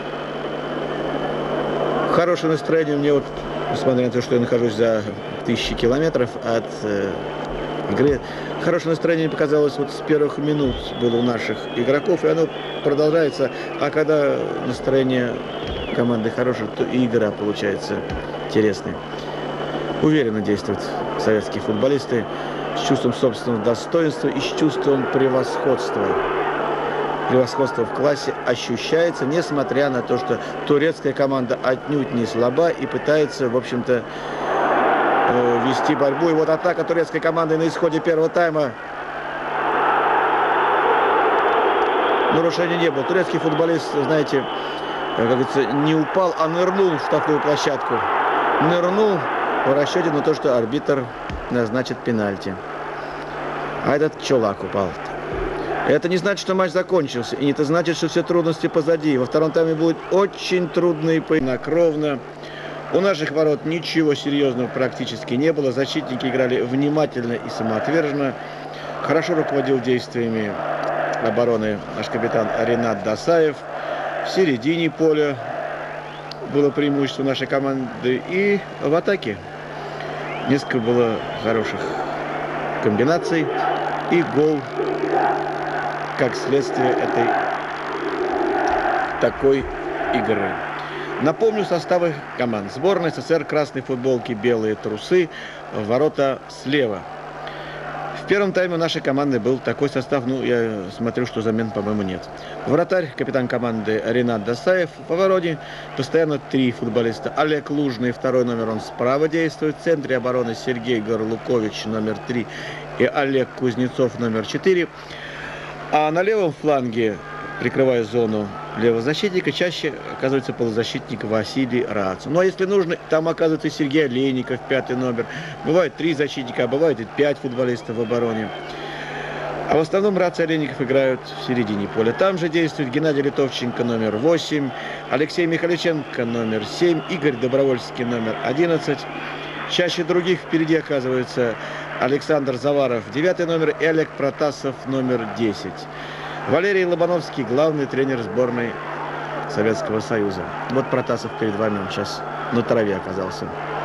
Хорошее настроение у меня, вот, несмотря на то, что я нахожусь за 1000 километров от игры, хорошее настроение показалось вот с первых минут было у наших игроков, и оно продолжается. А когда настроение команды хорошее, то и игра получается интересной. Уверенно действуют советские футболисты с чувством собственного достоинства и с чувством превосходства. Превосходство в классе ощущается, несмотря на то, что турецкая команда отнюдь не слаба и пытается, в общем-то, вести борьбу. И вот атака турецкой команды на исходе первого тайма. Нарушения не было. Турецкий футболист, знаете, как говорится, не упал, а нырнул в штрафную площадку. Нырнул в расчете на то, что арбитр назначит пенальти. А этот чулак упал. Это не значит, что матч закончился. И это значит, что все трудности позади. Во втором тайме будет очень трудно и поинакровно. У наших ворот ничего серьезного практически не было. Защитники играли внимательно и самоотверженно. Хорошо руководил действиями обороны наш капитан Ринат Досаев. В середине поля было преимущество нашей команды. И в атаке несколько было хороших комбинаций. И гол как следствие этой такой игры. Напомню составы команд. Сборная СССР: красные футболки, белые трусы, ворота слева. В первом тайме у нашей команды был такой состав, ну, я смотрю, что замен, по-моему, нет. Вратарь, капитан команды Ринат Досаев. В обороне постоянно 3 футболиста. Олег Лужный, второй номер, он справа действует. В центре обороны Сергей Горлукович, номер 3, и Олег Кузнецов, номер 4. А на левом фланге, прикрывая зону левого защитника, чаще оказывается полузащитник Василий Рац. Ну а если нужно, там оказывается Сергей Олейников, 5-й номер. Бывает 3 защитника, а бывает и 5 футболистов в обороне. А в основном Рац и Олейников играют в середине поля. Там же действует Геннадий Литовченко, номер 8, Алексей Михаличенко, номер 7, Игорь Добровольский, номер 11. Чаще других впереди оказывается Александр Заваров, 9-й номер, и Олег Протасов, номер 10. Валерий Лобановский, главный тренер сборной Советского Союза. Вот Протасов перед вами, он сейчас на траве оказался.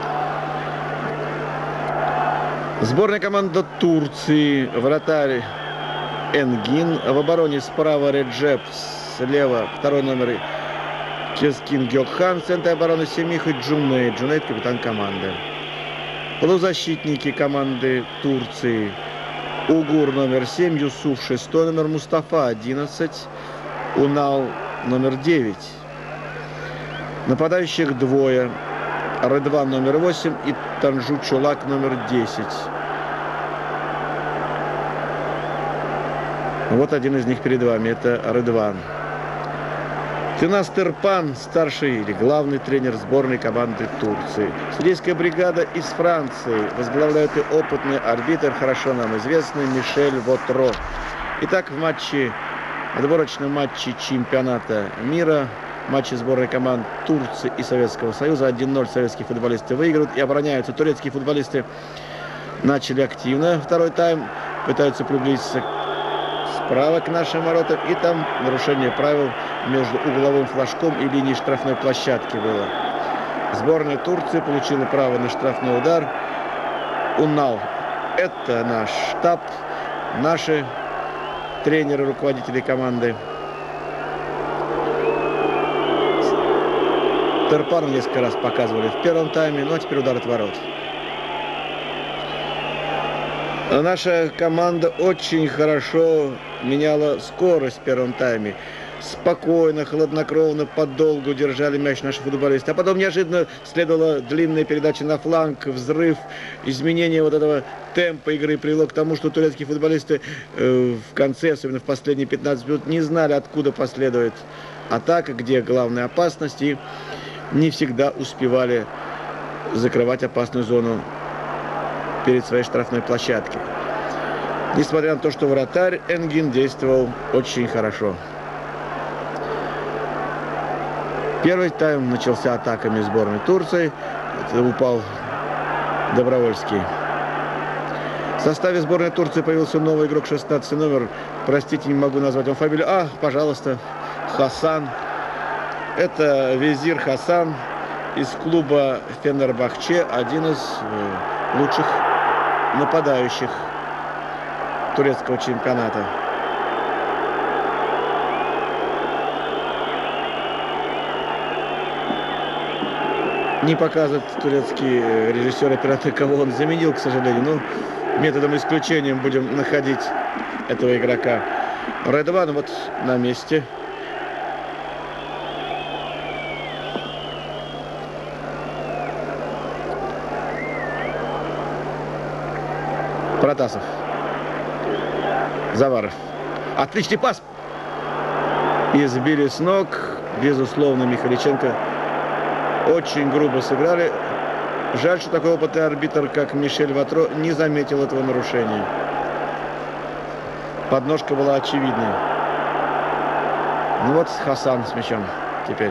Сборная команда Турции. Вратарь Энгин. В обороне справа Реджеп, слева 2-й номер Ческин Гёкхан. В центре обороны Семих и Джунейд. Джунейд — капитан команды. Полузащитники команды Турции: Угур, номер 7, Юсуф, 6-й номер, Мустафа, 11, Унал, номер 9. Нападающих двое: Рыдван, номер 8, и Танжу Чулак, номер 10. Вот один из них перед вами, это Рыдван. Тынас Тырпан, старший или главный тренер сборной команды Турции. Судейская бригада из Франции. Возглавляет и опытный арбитр, хорошо нам известный, Мишель Вотро. Итак, в отборочном матче чемпионата мира, матче сборной команд Турции и Советского Союза, 1-0 советские футболисты выигрывают и обороняются. Турецкие футболисты начали активно второй тайм, пытаются приблизиться справа к нашим воротам, и там нарушение правил между угловым флажком и линией штрафной площадки было. Сборная Турции получила право на штрафной удар. Унал — это наш штаб, наши тренеры, руководители команды. Тырпану несколько раз показывали в первом тайме, ну а теперь удар от ворот. Наша команда очень хорошо меняла скорость в первом тайме. Спокойно, хладнокровно, подолгу держали мяч наши футболисты. А потом неожиданно следовала длинная передача на фланг, взрыв, изменение вот этого темпа игры привело к тому, что турецкие футболисты в конце, особенно в последние 15 минут, не знали, откуда последует атака, где главная опасность, и не всегда успевали закрывать опасную зону перед своей штрафной площадкой. Несмотря на то, что вратарь Энгин действовал очень хорошо. Первый тайм начался атаками сборной Турции. Это упал Добровольский. В составе сборной Турции появился новый игрок, 16 номер. Простите, не могу назвать вам фамилию. Пожалуйста, Хасан. Это Визир Хасан из клуба Фенербахче, один из лучших нападающих турецкого чемпионата. Не показывает турецкий режиссер, оператор, кого он заменил, к сожалению. Но методом исключения будем находить этого игрока. Редван вот на месте. Протасов. Заваров. Отличный пас. И сбили с ног. Безусловно, Михаличенко очень грубо сыграли. Жаль, что такой опытный арбитр, как Мишель Ватро, не заметил этого нарушения. Подножка была очевидной. Ну вот Хасан с мячом теперь.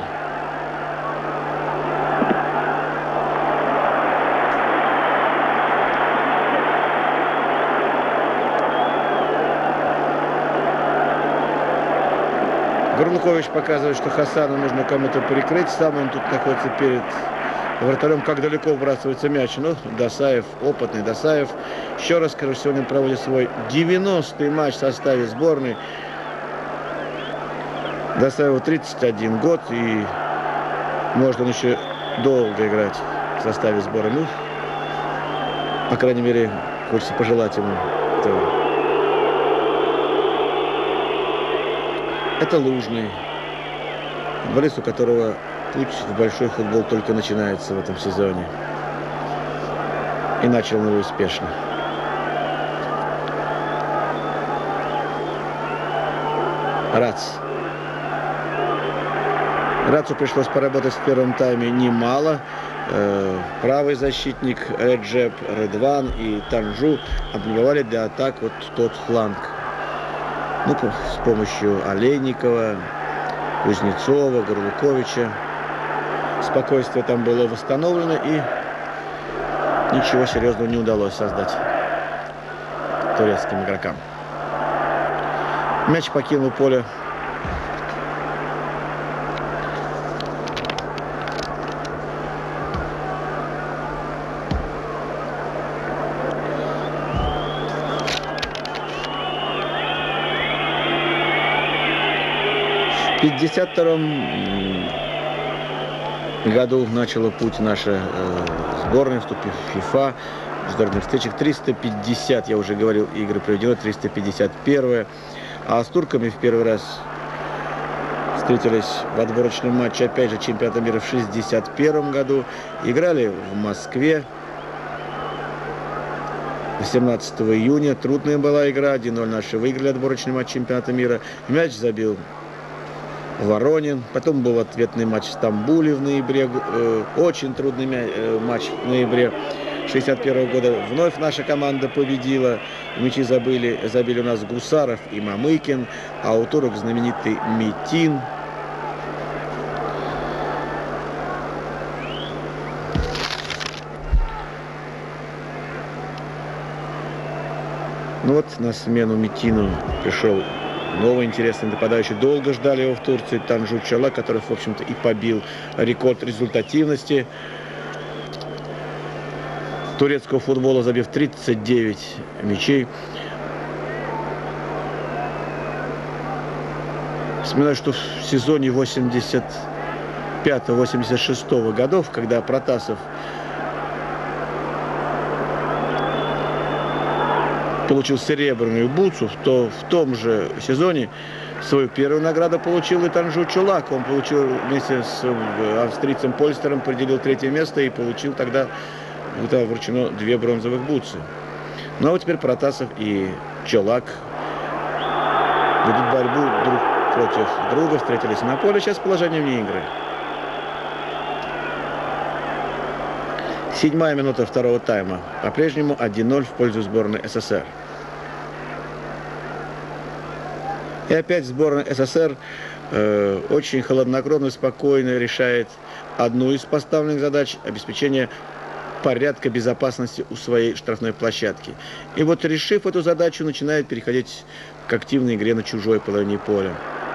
Горлукович показывает, что Хасану нужно кому-то прикрыть. Сам он тут находится перед вратарем. Как далеко выбрасывается мяч. Ну, Досаев, опытный Досаев. Еще раз скажу, сегодня проводит свой 90-й матч в составе сборной. Досаеву 31 год. И может он еще долго играть в составе сборной. Ну, по крайней мере, хочется пожелать ему этого. Это Лужный, футболист, у которого путь в большой футбол только начинается в этом сезоне. И начал он его успешно. Рацу пришлось поработать в первом тайме немало. Правый защитник Реджеп, Редван и Танжу облюбовали для атак вот тот фланг. Ну, с помощью Олейникова, Кузнецова, Горлуковича. Спокойствие там было восстановлено, и ничего серьезного не удалось создать турецким игрокам. Мяч покинул поле. В 1952 году начала путь наша сборная, вступив в ФИФА. В международных встречах 350, я уже говорил, игры проведено, 351. А с турками в первый раз встретились в отборочном матче, опять же, чемпионата мира в 1961 году. Играли в Москве. 18 июня. Трудная была игра. 1-0 наши выиграли отборочный матч чемпионата мира. Мяч забил Воронин. Потом был ответный матч в Стамбуле в ноябре. Очень трудный матч в ноябре 1961 года. Вновь наша команда победила. Мячи забили у нас Гусаров и Мамыкин. А у турок знаменитый Метин. Ну вот на смену Метину пришел новый интересный нападающий. Долго ждали его в Турции. Танжу Чолак, который, в общем-то, и побил рекорд результативности турецкого футбола, забив 39 мячей. Вспоминаю, что в сезоне 85-86 годов, когда Протасов получил серебряную бутсу, то в том же сезоне свою первую награду получил и Танжу Чолак. Он получил вместе с австрийцем Польстером, поделил третье место и получил тогда вручено 2 бронзовых бутсы. Ну а вот теперь Протасов и Чолак ведут борьбу друг против друга, встретились на поле. Сейчас положение вне игры. 7-я минута второго тайма. По-прежнему 1-0 в пользу сборной СССР. И опять сборная СССР очень хладнокровно, спокойно решает одну из поставленных задач — обеспечение порядка, безопасности у своей штрафной площадки. И вот, решив эту задачу, начинает переходить к активной игре на чужой половине поля.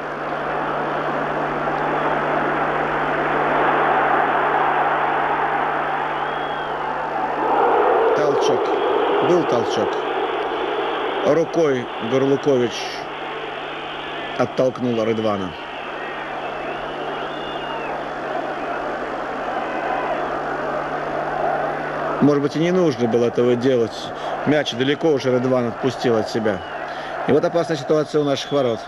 Толчок. Был толчок. Рукой Горлукович оттолкнул Рыдвана. Может быть, и не нужно было этого делать. Мяч далеко уже Рыдван отпустил от себя. И вот опасная ситуация у наших ворот.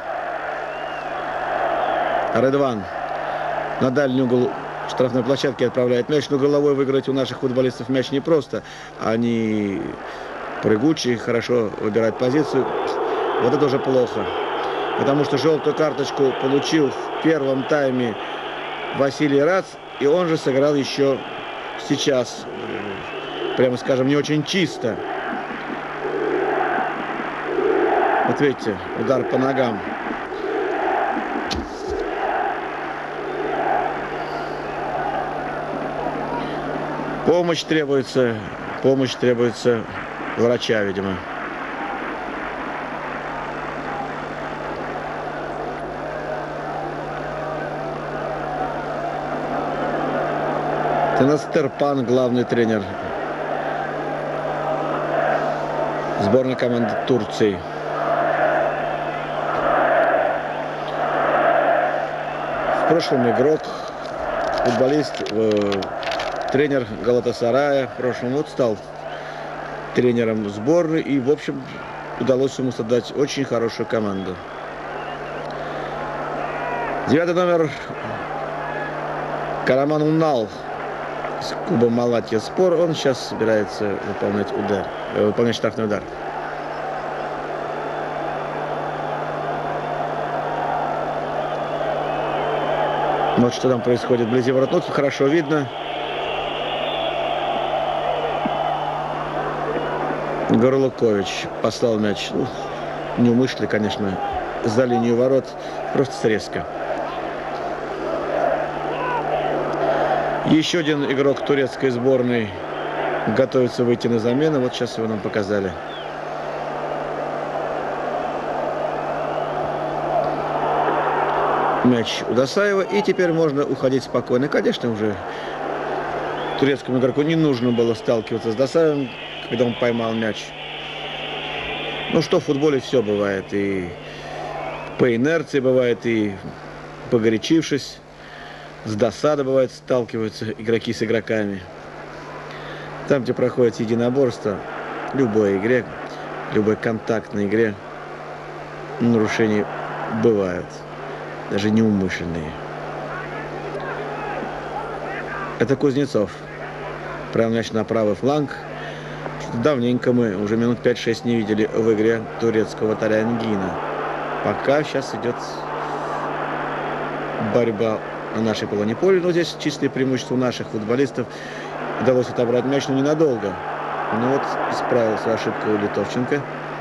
Рыдван на дальний угол штрафной площадки отправляет мяч, но головой выиграть у наших футболистов мяч непросто. Они прыгучие, хорошо выбирают позицию. Вот это уже плохо. Потому что желтую карточку получил в первом тайме Василий Рац. И он же сыграл еще сейчас, прямо скажем, не очень чисто. Вот видите, удар по ногам. Помощь требуется врача, видимо. Тенастерпан, главный тренер сборной команды Турции. В прошлом игрок, футболист, тренер Галатасарая, в прошлом вот стал тренером сборной, и, в общем, удалось ему создать очень хорошую команду. 9 номер Караман Унал с клуба Малатья Спор. Он сейчас собирается выполнять штрафный удар. Вот что там происходит вблизи ворот. Вот хорошо видно. Горлукович послал мяч, неумышленно, конечно, за линию ворот, просто срезка. Еще один игрок турецкой сборной готовится выйти на замену. Вот сейчас его нам показали. Мяч у Досаева. И теперь можно уходить спокойно. Конечно, уже турецкому игроку не нужно было сталкиваться с Досаевым, когда он поймал мяч. Ну что, в футболе все бывает. И по инерции бывает, и погорячившись. С досады, бывает, сталкиваются игроки с игроками. Там, где проходит единоборство, в любой игре, в любой контактной игре, нарушения бывают. Даже неумышленные. Это Кузнецов. Прям мяч на правый фланг. Давненько мы уже минут 5-6 не видели в игре турецкого Тарянгина. Пока сейчас идет борьба на нашей половине поля. Но здесь чистое преимущество наших футболистов. Удалось отобрать мяч, но ненадолго. Ну вот, исправил свою ошибку у Литовченко.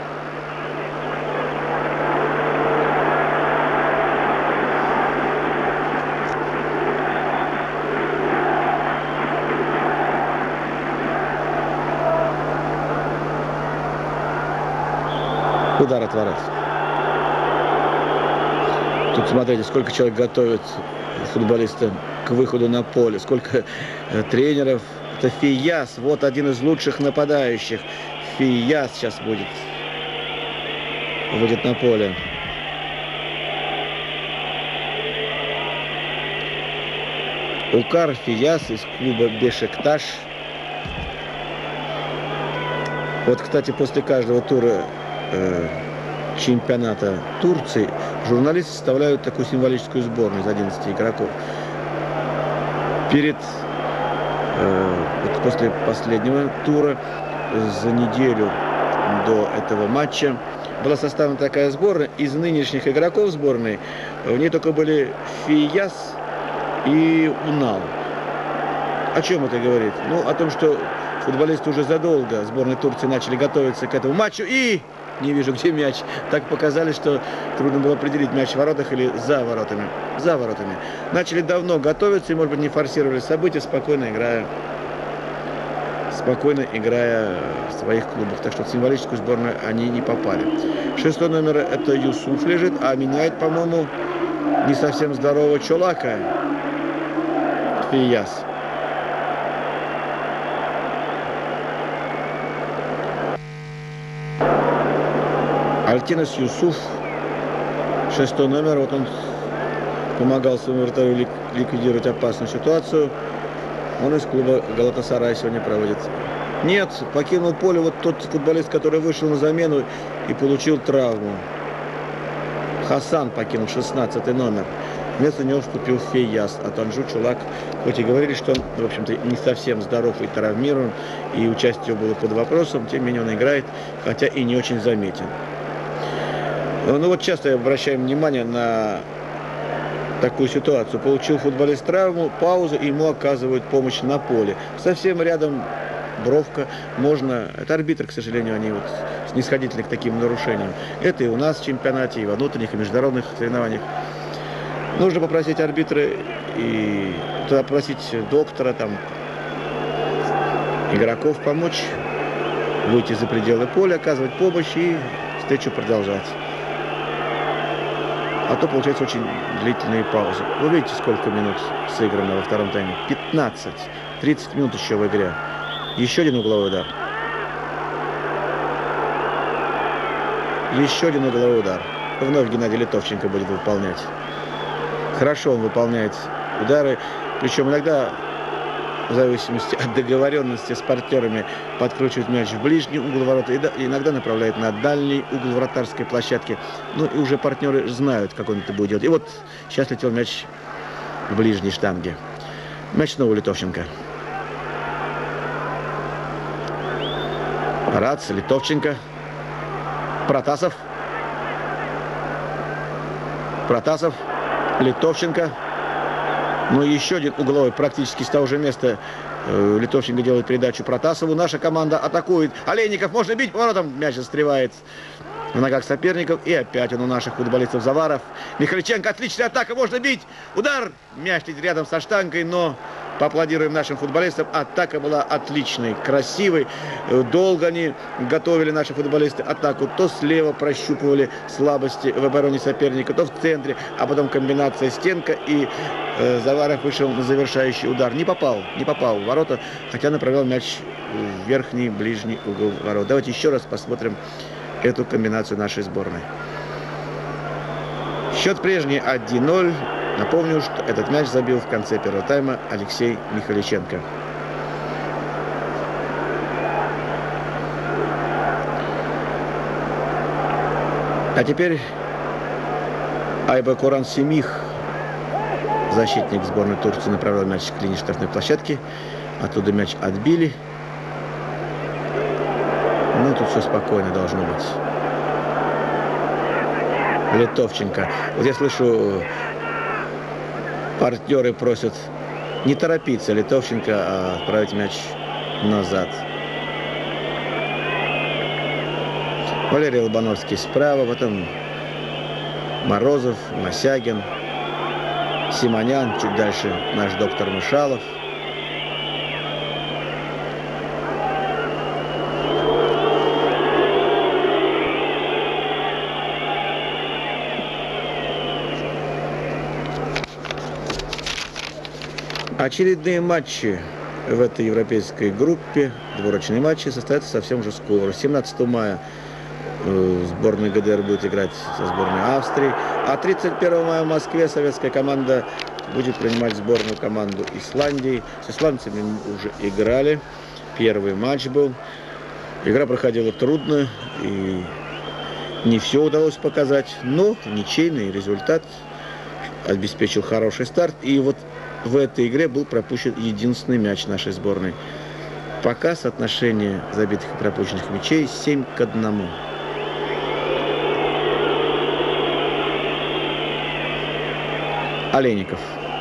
Удар от ворот. Тут смотрите, сколько человек готовят футболиста к выходу на поле, сколько тренеров. Это Фияс, вот один из лучших нападающих. Фияс сейчас выйдет на поле. Укар Фияс из клуба Бешикташ. Вот, кстати, после каждого тура чемпионата Турции журналисты составляют такую символическую сборную из 11 игроков. После последнего тура, за неделю до этого матча, была составлена такая сборная. Из нынешних игроков сборной в ней только были Фияс и Унал. О чем это говорит? Ну, о том, что футболисты уже задолго сборной Турции начали готовиться к этому матчу. И не вижу, где мяч. Так показали, что трудно было определить, мяч в воротах или за воротами. За воротами. Начали давно готовиться и, может быть, не форсировали события, спокойно играя. спокойно играя в своих клубах. Так что в символическую сборную они не попали. 6-й номер это Юсуф лежит, а меняет, по-моему, не совсем здорового Чолака Фияс. Альтинос Юсуф, 6-й номер, вот он помогал своему вратарю ликвидировать опасную ситуацию. Он из клуба Галатасарай сегодня проводит. Нет, покинул поле вот тот футболист, который вышел на замену и получил травму. Хасан покинул 16-й номер. Вместо него вступил Фияс. А Танжу Чолак, хоть и говорили, что он, в общем-то, не совсем здоров и травмирован, и участие было под вопросом, тем не менее он играет, хотя и не очень заметен. Ну вот часто обращаем внимание на такую ситуацию. Получил футболист травму, паузу, и ему оказывают помощь на поле. Совсем рядом бровка, можно... Это арбитры, к сожалению, они вот снисходительны к таким нарушениям. Это и у нас в чемпионате, и во внутренних, и международных соревнованиях. Нужно попросить арбитра и попросить доктора, там, игроков помочь, выйти за пределы поля, оказывать помощь и встречу продолжать. А то получается очень длительные паузы. Вы видите, сколько минут сыграно во втором тайме? 15. 30 минут еще в игре. Еще один угловой удар. Еще один угловой удар. Вновь Геннадий Литовченко будет выполнять. Хорошо он выполняет удары. Причем иногда, в зависимости от договоренности с партнерами, подкручивает мяч в ближний угол ворота, и иногда направляет на дальний угол вратарской площадки. Ну и уже партнеры знают, как он это будет делать. И вот сейчас летел мяч в ближней штанге. Мяч снова Литовченко. Рац, Литовченко. Протасов. Протасов. Литовченко. Ну и еще один угловой практически с того же места. Литовченко делает передачу Протасову. Наша команда атакует. Олейников, можно бить. Воротом мяч застревает в ногах соперников. И опять он у наших футболистов Заваров. Михаличенко, отличная атака, можно бить. Удар. Мяч летит рядом со штангой, но поаплодируем нашим футболистам. Атака была отличной, красивой. Долго они готовили, наши футболисты, атаку. То слева прощупывали слабости в обороне соперника, то в центре. А потом комбинация стенка, и Заваров вышел на завершающий удар. Не попал в ворота, хотя направлял мяч в верхний, ближний угол ворот. Давайте еще раз посмотрим эту комбинацию нашей сборной. Счет прежний 1-0. Напомню, что этот мяч забил в конце первого тайма Алексей Михаличенко. А теперь Айбекоран Семих, защитник сборной Турции, направлял мяч к линии штрафной площадки. Оттуда мяч отбили. Ну, тут все спокойно должно быть. Литовченко. Вот я слышу, партнеры просят не торопиться Литовченко, а отправить мяч назад. Валерий Лобановский справа, потом Морозов, Мосягин, Симонян, чуть дальше наш доктор Мышалов. Очередные матчи в этой европейской группе, двурочные матчи, состоятся совсем уже скоро. 17 мая сборная ГДР будет играть со сборной Австрии, а 31 мая в Москве советская команда будет принимать сборную команду Исландии. С исландцами мы уже играли, первый матч был. Игра проходила трудно, и не все удалось показать, но ничейный результат обеспечил хороший старт. И вот в этой игре был пропущен единственный мяч нашей сборной. Пока соотношение забитых и пропущенных мячей 7-1. Олейников.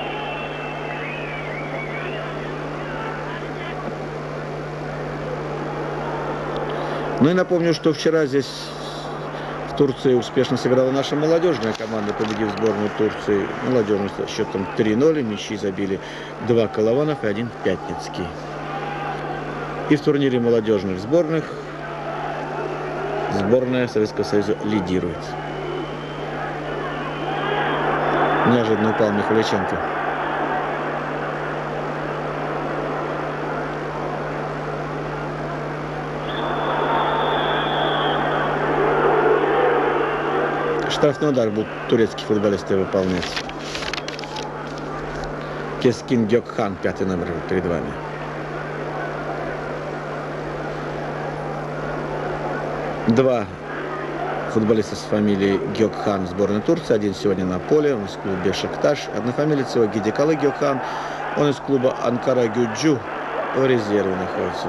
Ну и напомню, что вчера здесь в Турции успешно сыграла наша молодежная команда, победив сборную Турции молодежным счетом 3-0. Мячи забили 2 Колованов и 1 Пятницкий. И в турнире молодежных сборных сборная Советского Союза лидирует. Неожиданно упал Михаличенко. Штрафной удар будут турецкие футболисты выполнять. Кескин Гёкхан, 5-й номер перед вами. Два футболиста с фамилией Гёкхан в сборной Турции. Один сегодня на поле, он из клуба Бешикташ. Однофамилец его Гидикалы Гёкхан. Он из клуба Анкара-Гюджу в резерве находится.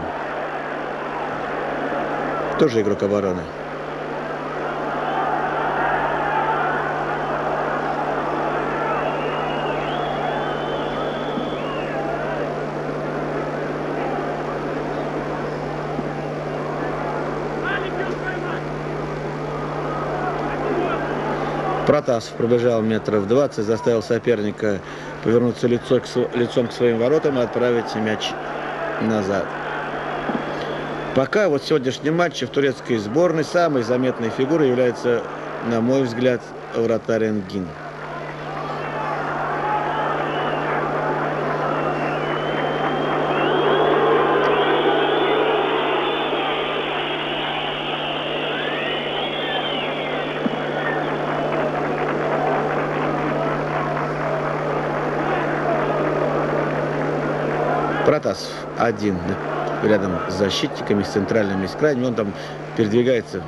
Тоже игрок обороны. Протасов пробежал метров 20, заставил соперника повернуться лицом к своим воротам и отправить мяч назад. Пока вот в сегодняшнем матче в турецкой сборной самой заметной фигурой является, на мой взгляд, вратарь Энгин. Протасов один рядом с защитниками, с центральными, с крайними. Он там передвигается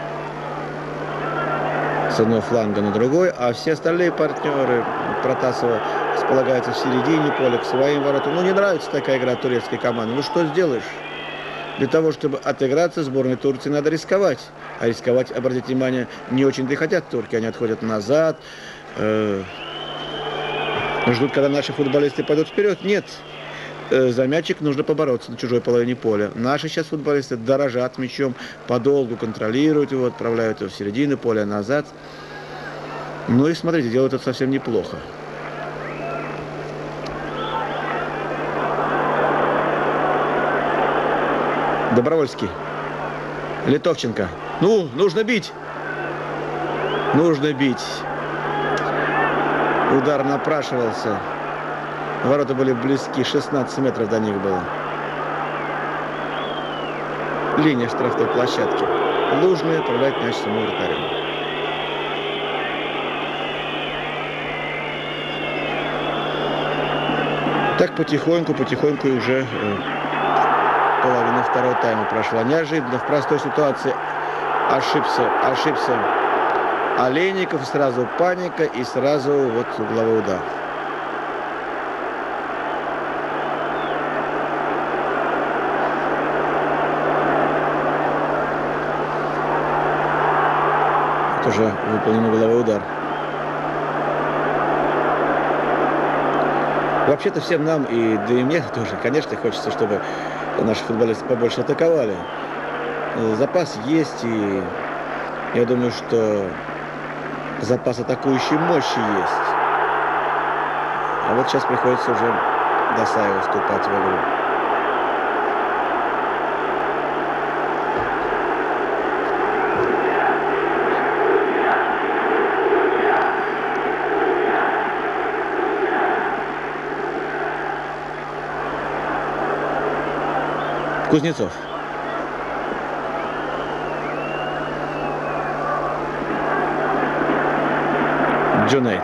с одного фланга на другой, а все остальные партнеры Протасова располагаются в середине поля к своим воротам. Ну, не нравится такая игра турецкой команды. Ну, что сделаешь? Для того, чтобы отыграться, сборной Турции надо рисковать. А рисковать, обратите внимание, не очень-то и хотят турки. Они отходят назад, ждут, когда наши футболисты пойдут вперед. Нет. За мячик нужно побороться на чужой половине поля. Наши сейчас футболисты дорожат мячом, подолгу контролируют его, отправляют его в середину поля, назад. Ну и смотрите, делают это совсем неплохо. Добровольский. Литовченко. Ну, нужно бить. Нужно бить. Удар напрашивался. Ворота были близки, 16 метров до них было. Линия штрафной площадки. Лужный отправляет мяч самому вратарю. Так потихоньку уже половина второго тайма прошла. Неожиданно в простой ситуации ошибся Олейников. Сразу паника и сразу вот угловой удар. Уже выполнен угловой удар. Вообще-то всем нам, да и мне тоже, конечно, хочется, чтобы наши футболисты побольше атаковали. Запас есть, и я думаю, что запас атакующей мощи есть. А вот сейчас приходится уже Досаеву вступать в игру. Кузнецов. Джунейд.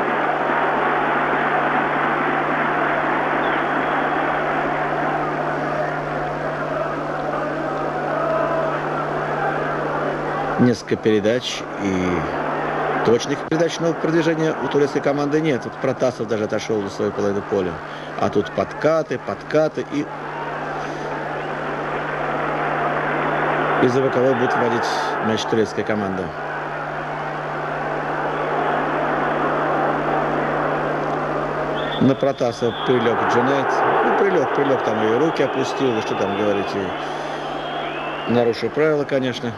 Несколько передач и точных передач, но продвижения у турецкой команды нет. Вот Протасов даже отошел до своей половины поля. А тут подкаты и из-за боковой будет вводить мяч турецкая команда. На Протасова прилег Джунейд. Ну, прилег, там и руки опустил, и что там говорить, и нарушил правила, конечно.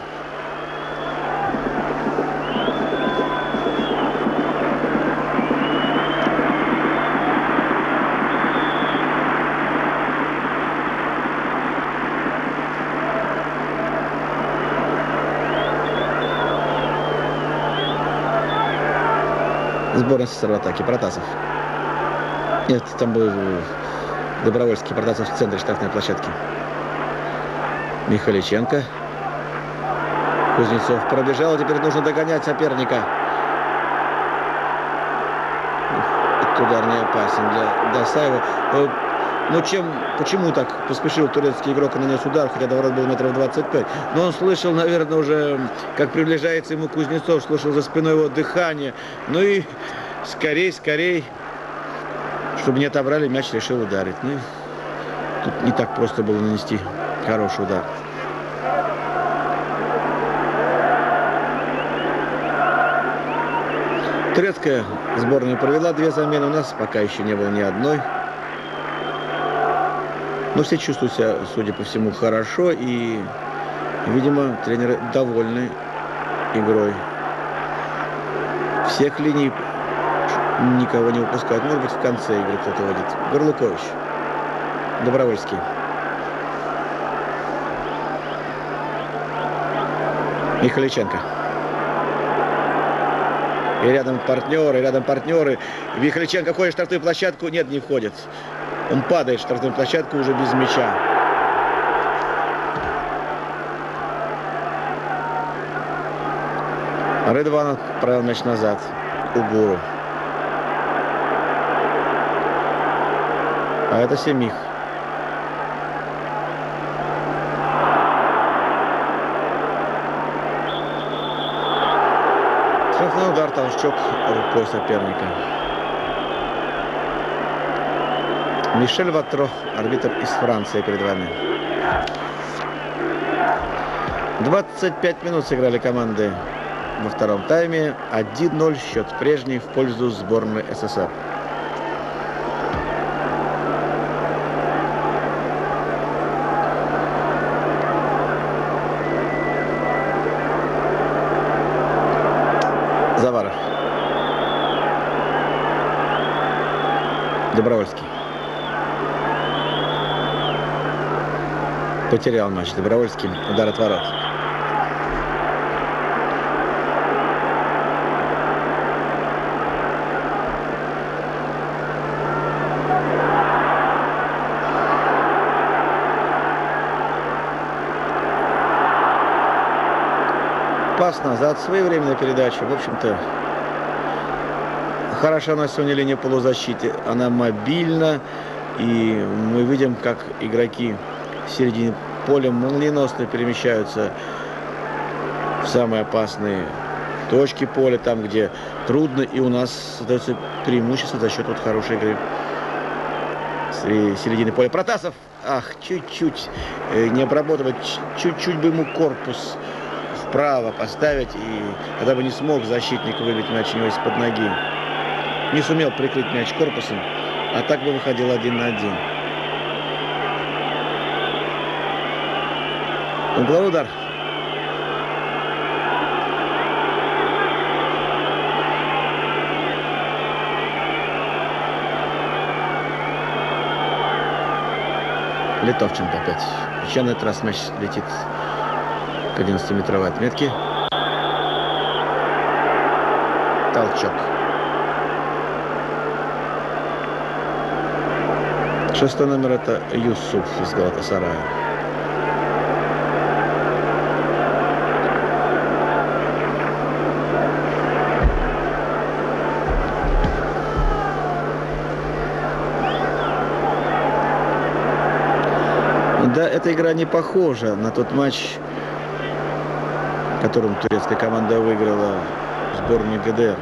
Сборная СССР в атаке. Протасов. Нет, там был Добровольский. Протасов в центре штрафной площадки. Михаличенко. Кузнецов пробежал. Теперь нужно догонять соперника. Этот удар не опасен для Досаева. Ну, почему так поспешил турецкий игрок и нанес удар, хотя до ворот был метров 25. Но он слышал, наверное, уже, как приближается ему Кузнецов, слышал за спиной его дыхание. Ну и скорей, чтобы не отобрали, мяч решил ударить. Ну, тут не так просто было нанести хороший удар. Турецкая сборная провела 2 замены, у нас пока еще не было ни одной. Но все чувствуют себя, судя по всему, хорошо, и, видимо, тренеры довольны игрой. Всех линий никого не выпускают. Может быть, в конце игры кто-то водит. Горлукович. Добровольский. Михаличенко. И рядом партнеры. Михаличенко входит в штрафную площадку. Нет, не входит. Он падает в штрафную площадку уже без мяча. Рыдванов отправил мяч назад. Угуру. А это Семих. Штрафной удар, толчок рукой соперника. Мишель Ватро, арбитр из Франции, перед вами. 25 минут сыграли команды во втором тайме. 1-0 счет прежний в пользу сборной СССР. Заваров. Добровольский. Потерял мяч Добровольский. Удар от ворот. Пас назад. Своевременная передача. В общем-то, хороша у нас сегодня линия полузащиты. Она мобильна. И мы видим, как игроки в середине поля молниеносно перемещаются в самые опасные точки поля, там, где трудно, и у нас создается преимущество за счет вот хорошей игры с середины поля. Протасов, чуть-чуть не обработать, чуть-чуть бы ему корпус вправо поставить, и тогда бы не смог защитник выбить мяч у него из-под ноги. Не сумел прикрыть мяч корпусом, а так бы выходил 1 на 1. Угловой удар. Литовченко опять. Еще на этот раз мяч летит к 11-метровой отметке. Толчок. 6-й номер это Юсуф из Галатасарая. Да, эта игра не похожа на тот матч, которым турецкая команда выиграла сборную ГДР.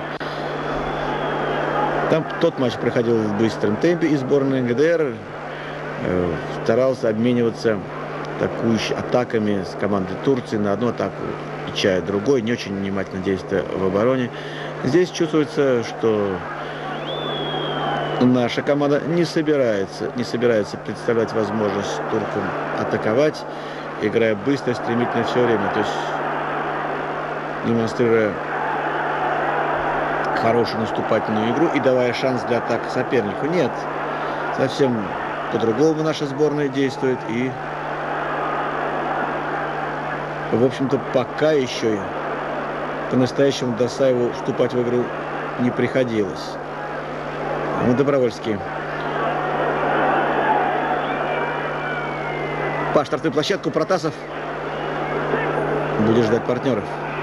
Там тот матч проходил в быстром темпе, и сборная ГДР старался обмениваться атаками с командой Турции на одну атаку и чая другой, не очень внимательно действуя в обороне. Здесь чувствуется, что наша команда не собирается представлять возможность туркам атаковать, играя быстро, стремительно все время. То есть демонстрируя хорошую наступательную игру и давая шанс для атаки сопернику. Нет, совсем по-другому наша сборная действует. И, в общем-то, пока еще по-настоящему Досаеву вступать в игру не приходилось. Ну, Добровольский. По штрафную площадку Протасов будет ждать партнеров.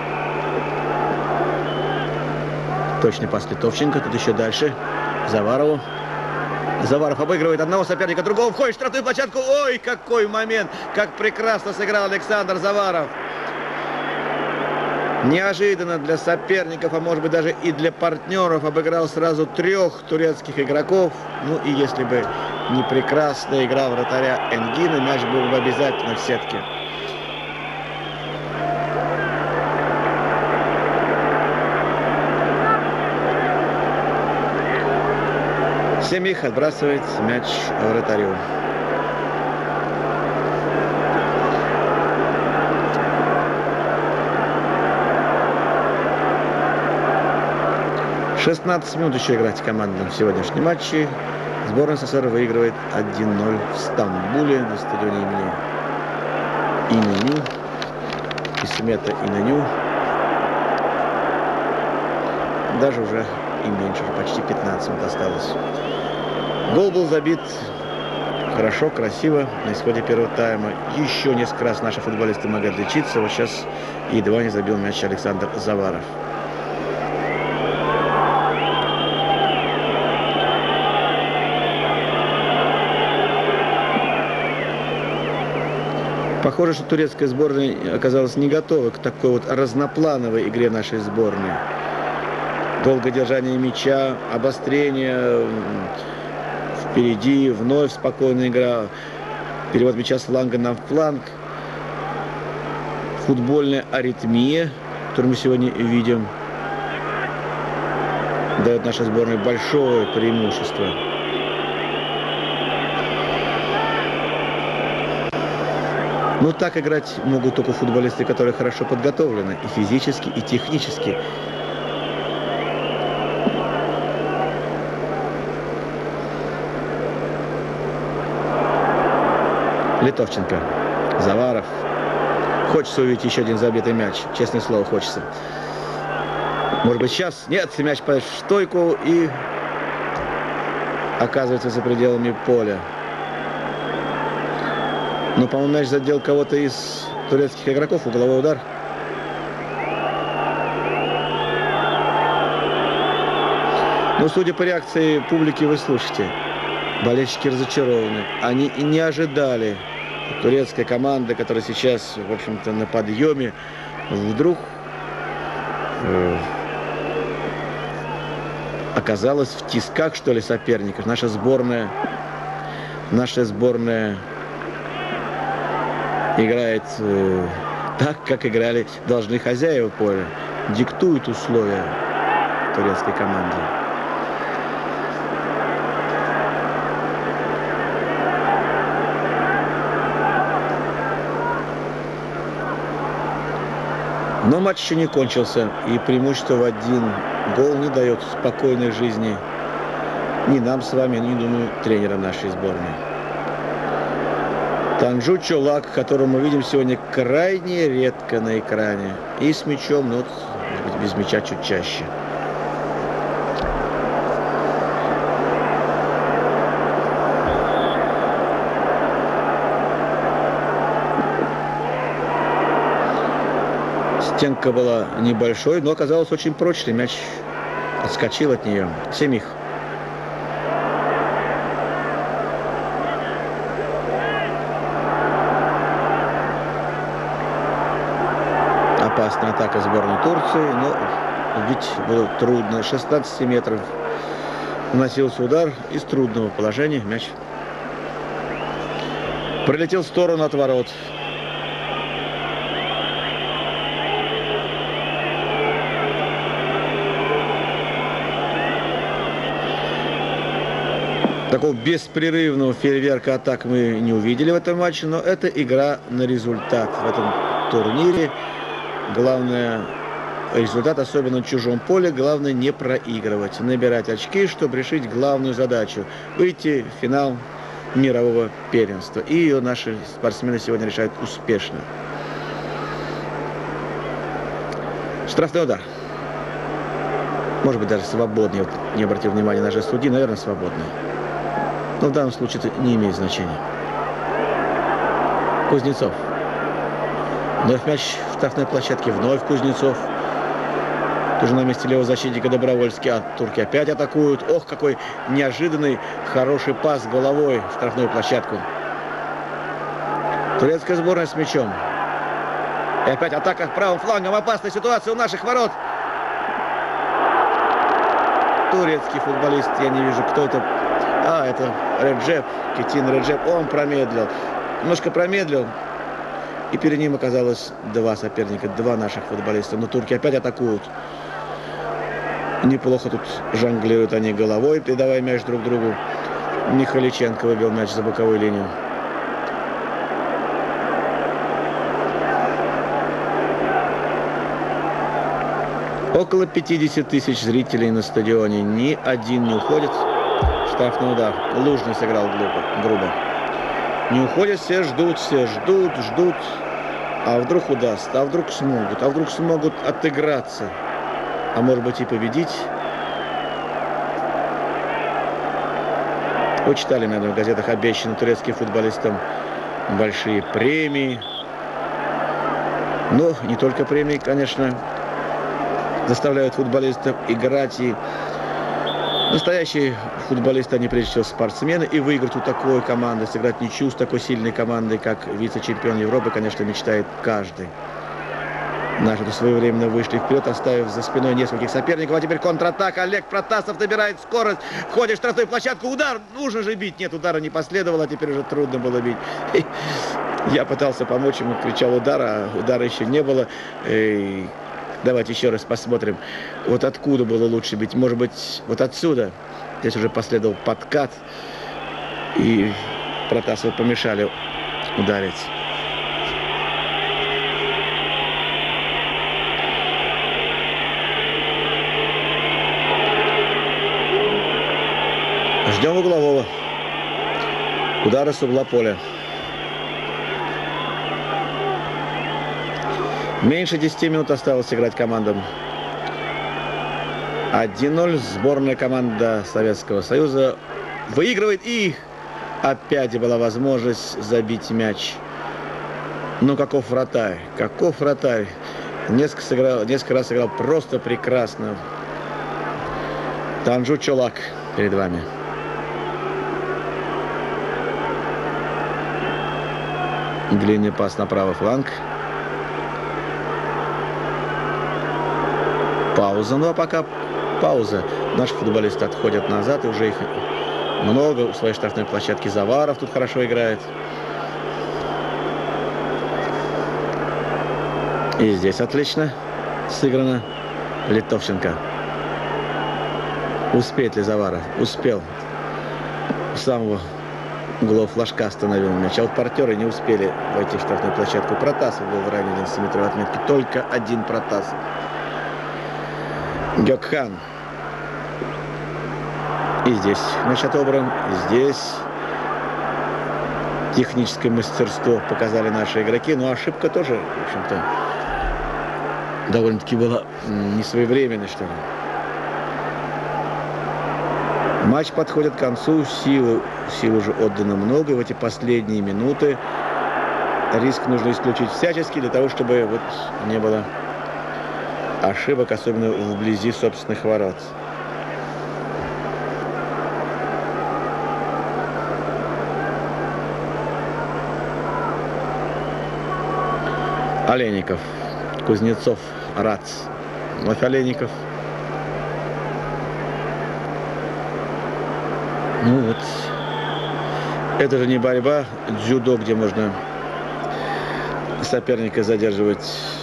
Точный пас Литовченко. Тут еще дальше. Заварову. Заваров обыгрывает одного соперника, другого. Входит в штрафную площадку. Ой, какой момент! Как прекрасно сыграл Александр Заваров. Неожиданно для соперников, а может быть даже и для партнеров, обыграл сразу 3 турецких игроков. Ну и если бы не прекрасная игра вратаря Энгина, мяч был бы обязательно в сетке. Семих отбрасывает мяч вратарю. «16 минут еще играть командам в сегодняшнем матче. Сборная СССР выигрывает 1-0 в Стамбуле на стадионе имени Инаню. Исмета Инаню. Даже уже и меньше, почти 15 минут осталось. Гол был забит хорошо, красиво на исходе первого тайма. Еще несколько раз наши футболисты могли отличиться. Вот сейчас едва не забил мяч Александр Заваров. Похоже, что турецкая сборная оказалась не готова к такой вот разноплановой игре нашей сборной. Долгое держание мяча, обострение впереди, вновь спокойная игра, перевод мяча с фланга на фланг. Футбольная аритмия, которую мы сегодня видим, дает нашей сборной большое преимущество. Но так играть могут только футболисты, которые хорошо подготовлены и физически, и технически. Литовченко. Заваров. Хочется увидеть еще один забитый мяч. Честное слово, хочется. Может быть, сейчас? Нет, мяч по стойку и оказывается за пределами поля. Но, по-моему, мяч задел кого-то из турецких игроков. Угловой удар. Но, судя по реакции публики, вы слышите, болельщики разочарованы. Они и не ожидали. Турецкая команда, которая сейчас, в общем-то, на подъеме, вдруг оказалась в тисках, что ли, соперников. Наша сборная играет так, как играли должны хозяева поля. Диктуют условия турецкой команде. Но матч еще не кончился, и преимущество в 1 гол не дает спокойной жизни ни нам с вами, ни, думаю, тренерам нашей сборной. Танжу Чолак, которого мы видим сегодня крайне редко на экране. И с мячом, но без мяча чуть чаще. Стенка была небольшой, но оказалась очень прочной. Мяч отскочил от нее. Семих. Опасная атака сборной Турции, но бить было трудно. 16 метров наносился удар из трудного положения. Мяч пролетел в сторону от ворот. Такого беспрерывного фейерверка атак мы не увидели в этом матче, но это игра на результат в этом турнире. Главное, результат, особенно в чужом поле, главное не проигрывать, набирать очки, чтобы решить главную задачу – выйти в финал мирового первенства. И ее наши спортсмены сегодня решают успешно. Штрафной удар. Может быть, даже свободный. Вот не обратил внимания на жест судьи, наверное, свободный. Но в данном случае это не имеет значения. Кузнецов. Вновь мяч в штрафной площадке. Вновь Кузнецов. Тоже на месте левого защитника Добровольский. А турки опять атакуют. Ох, какой неожиданный, хороший пас головой в штрафную площадку. Турецкая сборная с мячом. И опять атака правым флангом. Опасная ситуация у наших ворот. Турецкий футболист. Я не вижу, кто это. А, это Реджеп. Кетин Реджеп. Он промедлил. Немножко промедлил. И перед ним оказалось два соперника. Два наших футболиста. Но турки опять атакуют. Неплохо тут жонглируют они головой, передавая мяч друг другу. Михаличенко выбил мяч за боковую линию. Около 50 тысяч зрителей на стадионе. Ни один не уходит. Штрафный удар. Лужный сыграл грубо. Не уходят, все ждут, ждут. А вдруг удастся, а вдруг смогут отыграться. А может быть и победить. Вы читали, наверное, в газетах обещаны турецким футболистам большие премии. Но не только премии, конечно, заставляют футболистов играть. И настоящие футболисты, они прежде всего спортсмены. И выиграть у такой команды, сыграть ничью с такой сильной командой, как вице-чемпион Европы, конечно, мечтает каждый. Наши своевременно вышли вперед, оставив за спиной нескольких соперников. А теперь контратака. Олег Протасов набирает скорость. Входит в штрафную площадку. Удар. Нужно же бить. Нет, удара не последовало. А теперь уже трудно было бить. Я пытался помочь ему. Кричал удар, а удара еще не было. Давайте еще раз посмотрим. Вот откуда было лучше бить. Может быть, вот отсюда. Здесь уже последовал подкат. И Протасову помешали ударить. Ждем углового. Удары с угла поля. Меньше 10 минут осталось играть командам. 1-0. Сборная команда Советского Союза выигрывает. И опять была возможность забить мяч. Ну, каков вратарь. Каков вратарь. Несколько раз сыграл просто прекрасно. Танжу Чолак перед вами. Длинный пас на правый фланг. Пауза. Ну а пока пауза. Наши футболисты отходят назад. И уже их много. У своей штрафной площадки Заваров тут хорошо играет. И здесь отлично сыграно. Литовченко. Успеет ли Заваров? Успел. У самого углов флажка остановил мяч. А вот партнеры не успели войти в штрафную площадку. Протасов был в районе 11-метровой отметки. Только один Протасов. Гёкхан. И здесь мяч отобран. И здесь техническое мастерство показали наши игроки. Но ошибка тоже, в общем-то, довольно-таки была несвоевременной, что ли. Матч подходит к концу. Сил уже отдано много. И в эти последние минуты риск нужно исключить всячески, для того, чтобы вот не было ошибок, особенно вблизи собственных ворот. Олейников, Кузнецов, Рац. Вновь Олейников. Ну вот, это же не борьба, дзюдо, где можно соперника задерживать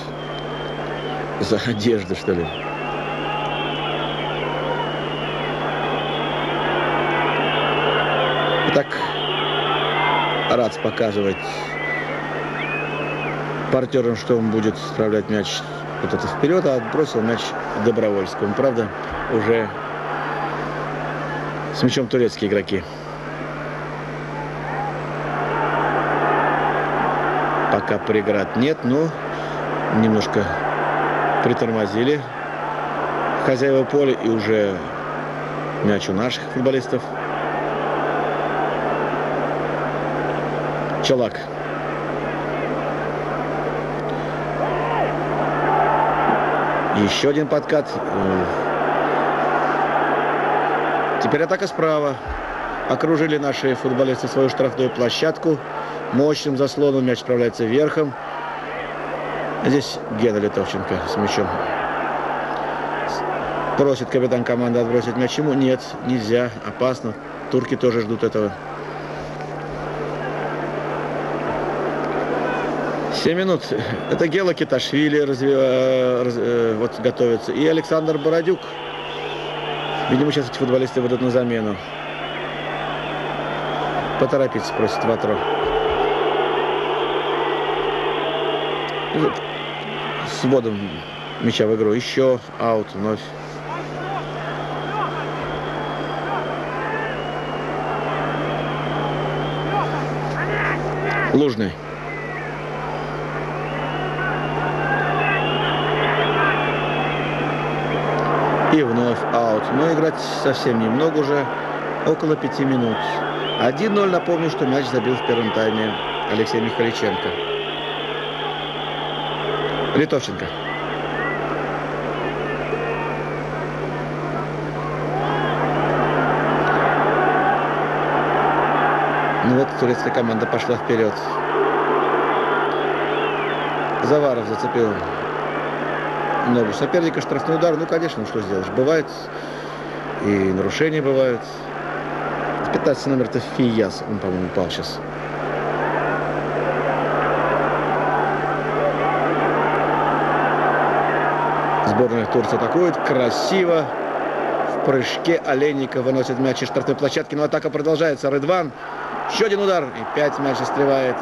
за одежду, что ли. Итак, Рац показывает партнерам, что он будет отправлять мяч вот это вперед, а отбросил мяч Добровольскому. Правда, уже с мячом турецкие игроки. Пока преград нет, но немножко притормозили хозяева поля, и уже мяч у наших футболистов. Чолак. Еще один подкат. Теперь атака справа. Окружили наши футболисты свою штрафную площадку. Мощным заслоном мяч отправляется верхом. Здесь Гена Литовченко с мячом. Просит капитан команды отбросить мяч ему. Нет, нельзя, опасно. Турки тоже ждут этого. 7 минут. Это Гела Киташвили вот готовится. И Александр Бородюк. Видимо, сейчас эти футболисты выйдут на замену. Поторопиться просит Ватро. С вводом мяча в игру. Еще аут вновь. Лужный. И вновь аут. Но играть совсем немного уже. Около 5 минут. 1-0. Напомню, что мяч забил в первом тайме Алексей Михаличенко. Литовченко. Ну вот турецкая команда пошла вперед. Заваров зацепил ногу соперника, штрафной удар. Ну, конечно, ну что сделаешь. Бывает. И нарушения бывают. 15 номер-то Фияс. Он, по-моему, упал сейчас. Сборная Турции атакует. Красиво. В прыжке Олейников выносит мяч из штрафной площадки. Но атака продолжается. Рыдван. Еще один удар. И 5 мяч застревает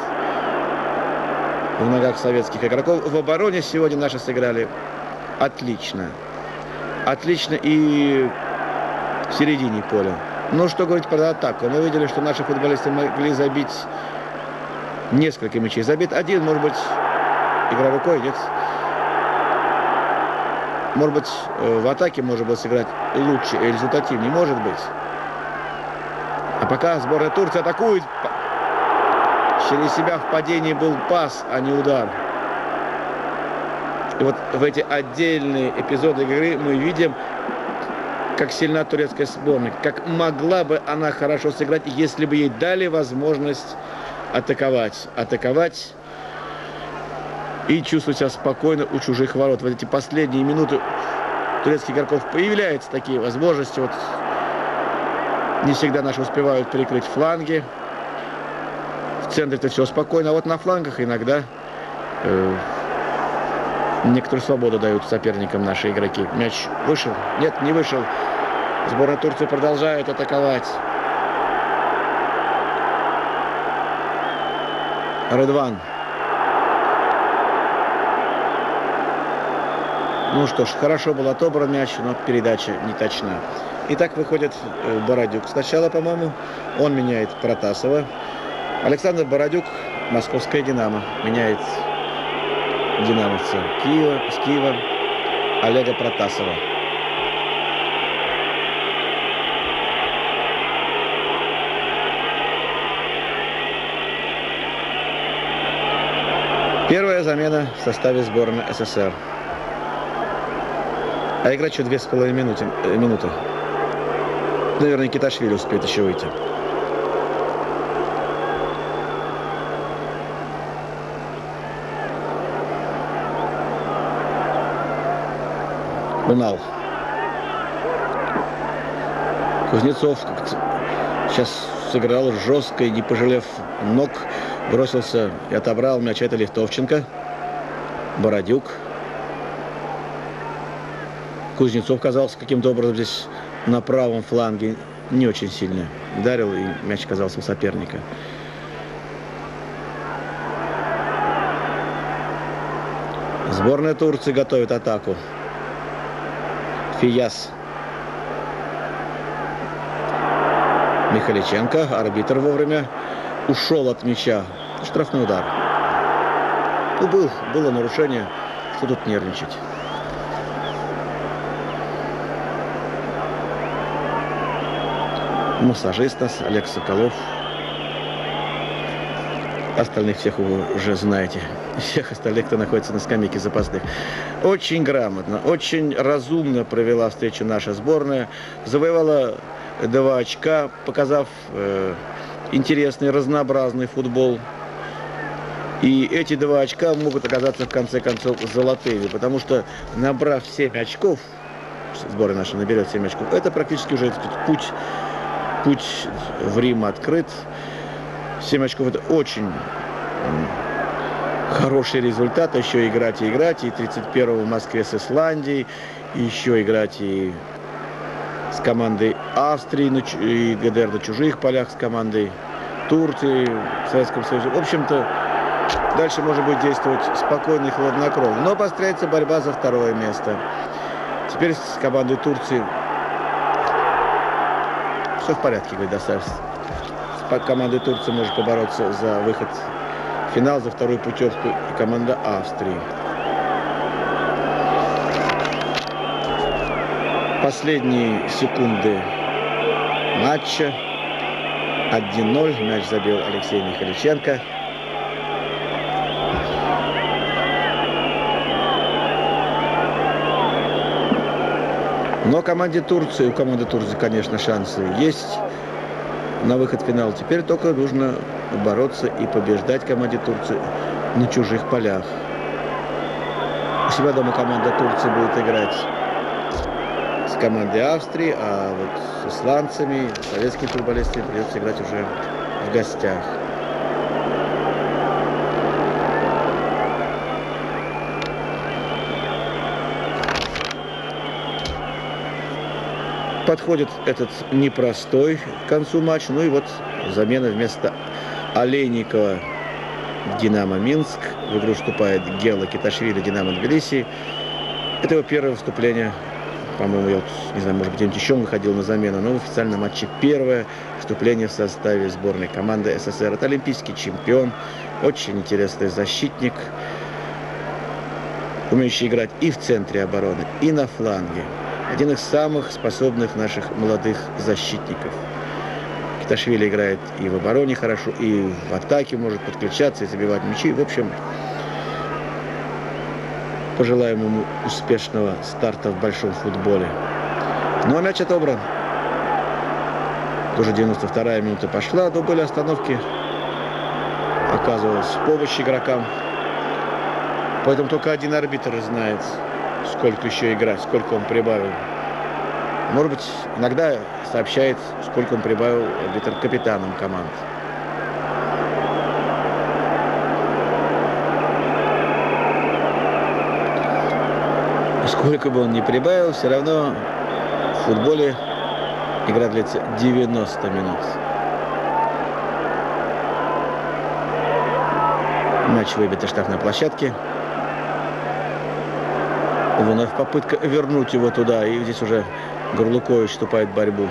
в ногах советских игроков. В обороне сегодня наши сыграли отлично. Отлично и в середине поля. Ну, что говорить про атаку. Мы видели, что наши футболисты могли забить несколько мячей. Забит один, может быть, игра рукой, нет? Может быть, в атаке можно было сыграть лучше и результативнее. Может быть. А пока сборная Турции атакует. Через себя в падении был пас, а не удар. И вот в эти отдельные эпизоды игры мы видим, как сильна турецкая сборная. Как могла бы она хорошо сыграть, если бы ей дали возможность атаковать. Атаковать и чувствовать себя спокойно у чужих ворот. В эти последние минуты турецких игроков появляются такие возможности. Вот не всегда наши успевают перекрыть фланги. В центре-то все спокойно, а вот на флангах иногда некоторую свободу дают соперникам наши игроки. Мяч вышел? Нет, не вышел. Сборная Турции продолжает атаковать. Рыдван. Ну что ж, хорошо был отобран мяч, но передача не точна. Итак, выходит Бородюк сначала, по-моему. Он меняет Протасова. Александр Бородюк, московская «Динамо». Меняет динамовца с Киева Олега Протасова. Первая замена в составе сборной СССР. А играть еще 2,5 минуты. Наверное, Киташвили успеет еще выйти. Унал. Кузнецов сейчас сыграл жестко и, не пожалев ног, бросился и отобрал мяч. Это Литовченко. Бородюк. Кузнецов казался каким-то образом здесь на правом фланге не очень сильно ударил, и мяч оказался у соперника. Сборная Турции готовит атаку. Фияс. Михаличенко. Арбитр вовремя ушел от мяча. Штрафной удар. Ну, было нарушение. Что тут нервничать? Массажист нас Олег Соколов. Остальных всех вы уже знаете. Всех остальных, кто находится на скамейке запасных. Очень грамотно, очень разумно провела встречу наша сборная. Завоевала 2 очка, показав интересный, разнообразный футбол. И эти 2 очка могут оказаться в конце концов золотыми. Потому что, набрав 7 очков, сборная наша наберет 7 очков, это практически уже путь в Рим открыт. 7 очков — это очень хороший результат. Еще играть и играть. И 31-го в Москве с Исландией. Еще играть и с командой Австрии, и ГДР на чужих полях, с командой Турции, в Советском Союзе. В общем-то, дальше можно будет действовать спокойно и хладнокровно. Но построится борьба за 2-е место. Теперь с командой Турции все в порядке, говорит Досаев. С командой Турции может побороться за выход в финал, за 2-ю путевку и команда Австрии. Последние секунды матча. 1-0. Мяч забил Алексей Михаличенко. Но у команды Турции, конечно, шансы есть на выход в финал. Теперь только нужно бороться и побеждать команде Турции на чужих полях. У себя дома команда Турции будет играть с командой Австрии, а вот с исландцами, советскими футболистами придется играть уже в гостях. Подходит этот непростой к концу матч. Ну и вот замена: вместо Олейникова Динамо Минск. В игру вступает Гела Киташвили, Динамо Тбилиси. Это его первое выступление. По-моему, я не знаю, может быть, он еще выходил на замену, но в официальном матче первое вступление в составе сборной команды СССР. Это олимпийский чемпион, очень интересный защитник, умеющий играть и в центре обороны, и на фланге. Один из самых способных наших молодых защитников. Киташвили играет и в обороне хорошо, и в атаке может подключаться и забивать мячи. В общем, пожелаем ему успешного старта в большом футболе. Ну а мяч отобран. Тоже 92-я минута пошла, но были остановки. Оказывалась помощь игрокам. Поэтому только один арбитр знает, сколько еще играть, сколько он прибавил. Может быть, иногда сообщает, сколько он прибавил арбитр капитанам команд. Сколько бы он ни прибавил, все равно в футболе игра длится 90 минут. Мяч выбит из штрафной площадки. Вновь попытка вернуть его туда. И здесь уже Горлукович вступает в борьбу.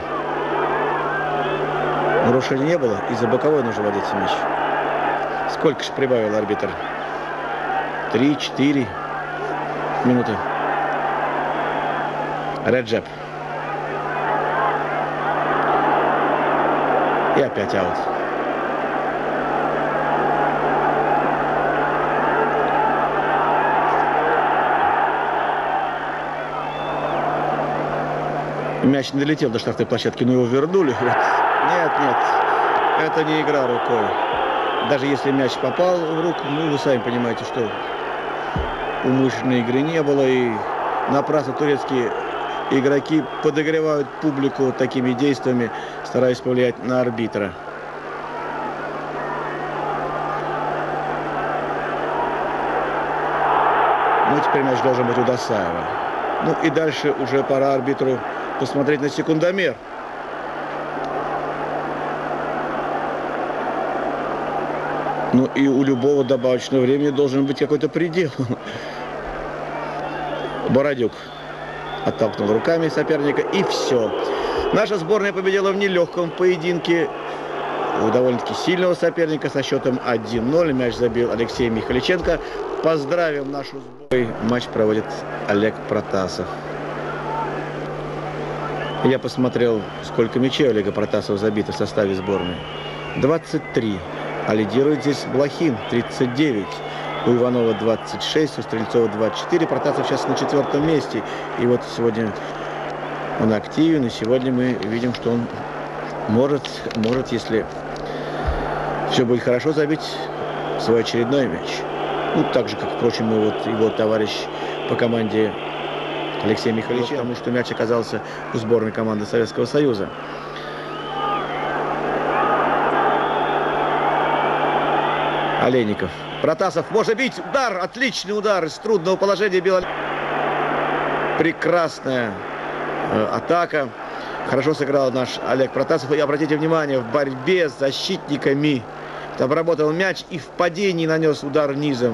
Нарушения не было. И за боковой нужно водить мяч. Сколько же прибавил арбитр? 3-4 минуты. Реджеп. И опять аут. Мяч не долетел до штрафной площадки, но его вернули. Вот. Нет, это не игра рукой. Даже если мяч попал в руку, ну вы сами понимаете, что умышленной игры не было. И напрасно турецкие игроки подогревают публику такими действиями, стараясь повлиять на арбитра. Ну, теперь мяч должен быть у Досаева. Ну и дальше уже пора арбитру посмотреть на секундомер. Ну и у любого добавочного времени должен быть какой-то предел. Бородюк оттолкнул руками соперника, и все. Наша сборная победила в нелегком поединке у довольно-таки сильного соперника со счетом 1-0. Мяч забил Алексей Михаличенко. Поздравим нашу сборную. Матч проводит Олег Протасов. Я посмотрел, сколько мячей у Олега Протасова забито в составе сборной. 23. А лидирует здесь Блохин, 39. У Иванова 26, у Стрельцова 24. Протасов сейчас на 4-м месте. И вот сегодня он активен. И сегодня мы видим, что он может, если все будет хорошо, забить свой очередной мяч. Ну, так же, как, впрочем, и вот его товарищ по команде Алексей Михаличенко, потому что мяч оказался у сборной команды Советского Союза. Олейников. Протасов может бить. Удар. Отличный удар из трудного положения бил. Прекрасная атака. Хорошо сыграл наш Олег Протасов. И обратите внимание, в борьбе с защитниками обработал мяч и в падении нанес удар низом.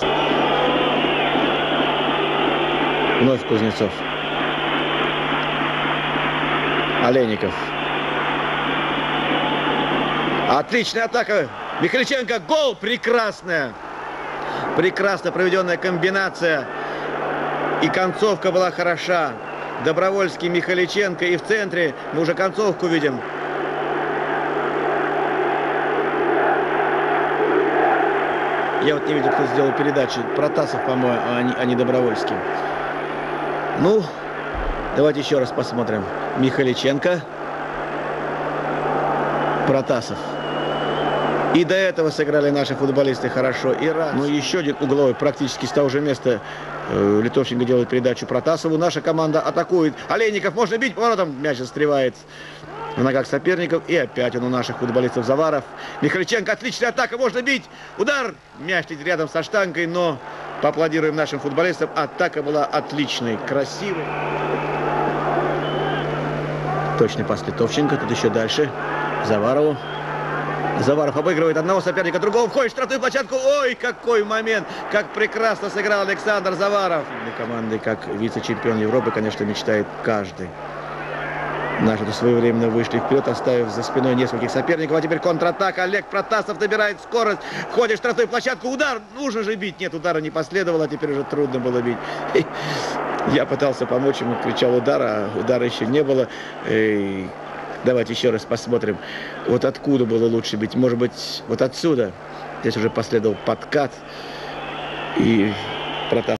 Вновь Кузнецов. Олейников. Отличная атака. Михаличенко. Гол. Прекрасная. Прекрасно проведенная комбинация. И концовка была хороша. Добровольский, Михаличенко. И в центре мы уже концовку видим. Я вот не видел, кто сделал передачу. Протасов, по-моему, а не Добровольский. Ну, давайте еще раз посмотрим. Михаличенко. Протасов. И до этого сыграли наши футболисты хорошо. И раз. Ну, еще один угловой практически с того же места. Литовченко делает передачу Протасову. Наша команда атакует. Олейников можно бить. Поворотом мяч застревает на ногах соперников. И опять он у наших футболистов Заваров. Михаличенко. Отличная атака. Можно бить. Удар. Мяч летит рядом со штангой. Но поаплодируем нашим футболистам. Атака была отличной. Красивой. Точный пас Литовченко. Тут еще дальше. Заварову. Заваров обыгрывает одного соперника, другого, входит в штрафную площадку. Ой, какой момент! Как прекрасно сыграл Александр Заваров. Для команды, как вице-чемпион Европы, конечно, мечтает каждый. Наши своевременно вышли вперед, оставив за спиной нескольких соперников. А теперь контратака. Олег Протасов набирает скорость. Входит в штрафную площадку. Удар! Нужно же бить. Нет, удара не последовало. А теперь уже трудно было бить. Я пытался помочь ему, кричал удар, а удара еще не было. Давайте еще раз посмотрим, вот откуда было лучше бить. Может быть, вот отсюда. Здесь уже последовал подкат. И Протасов.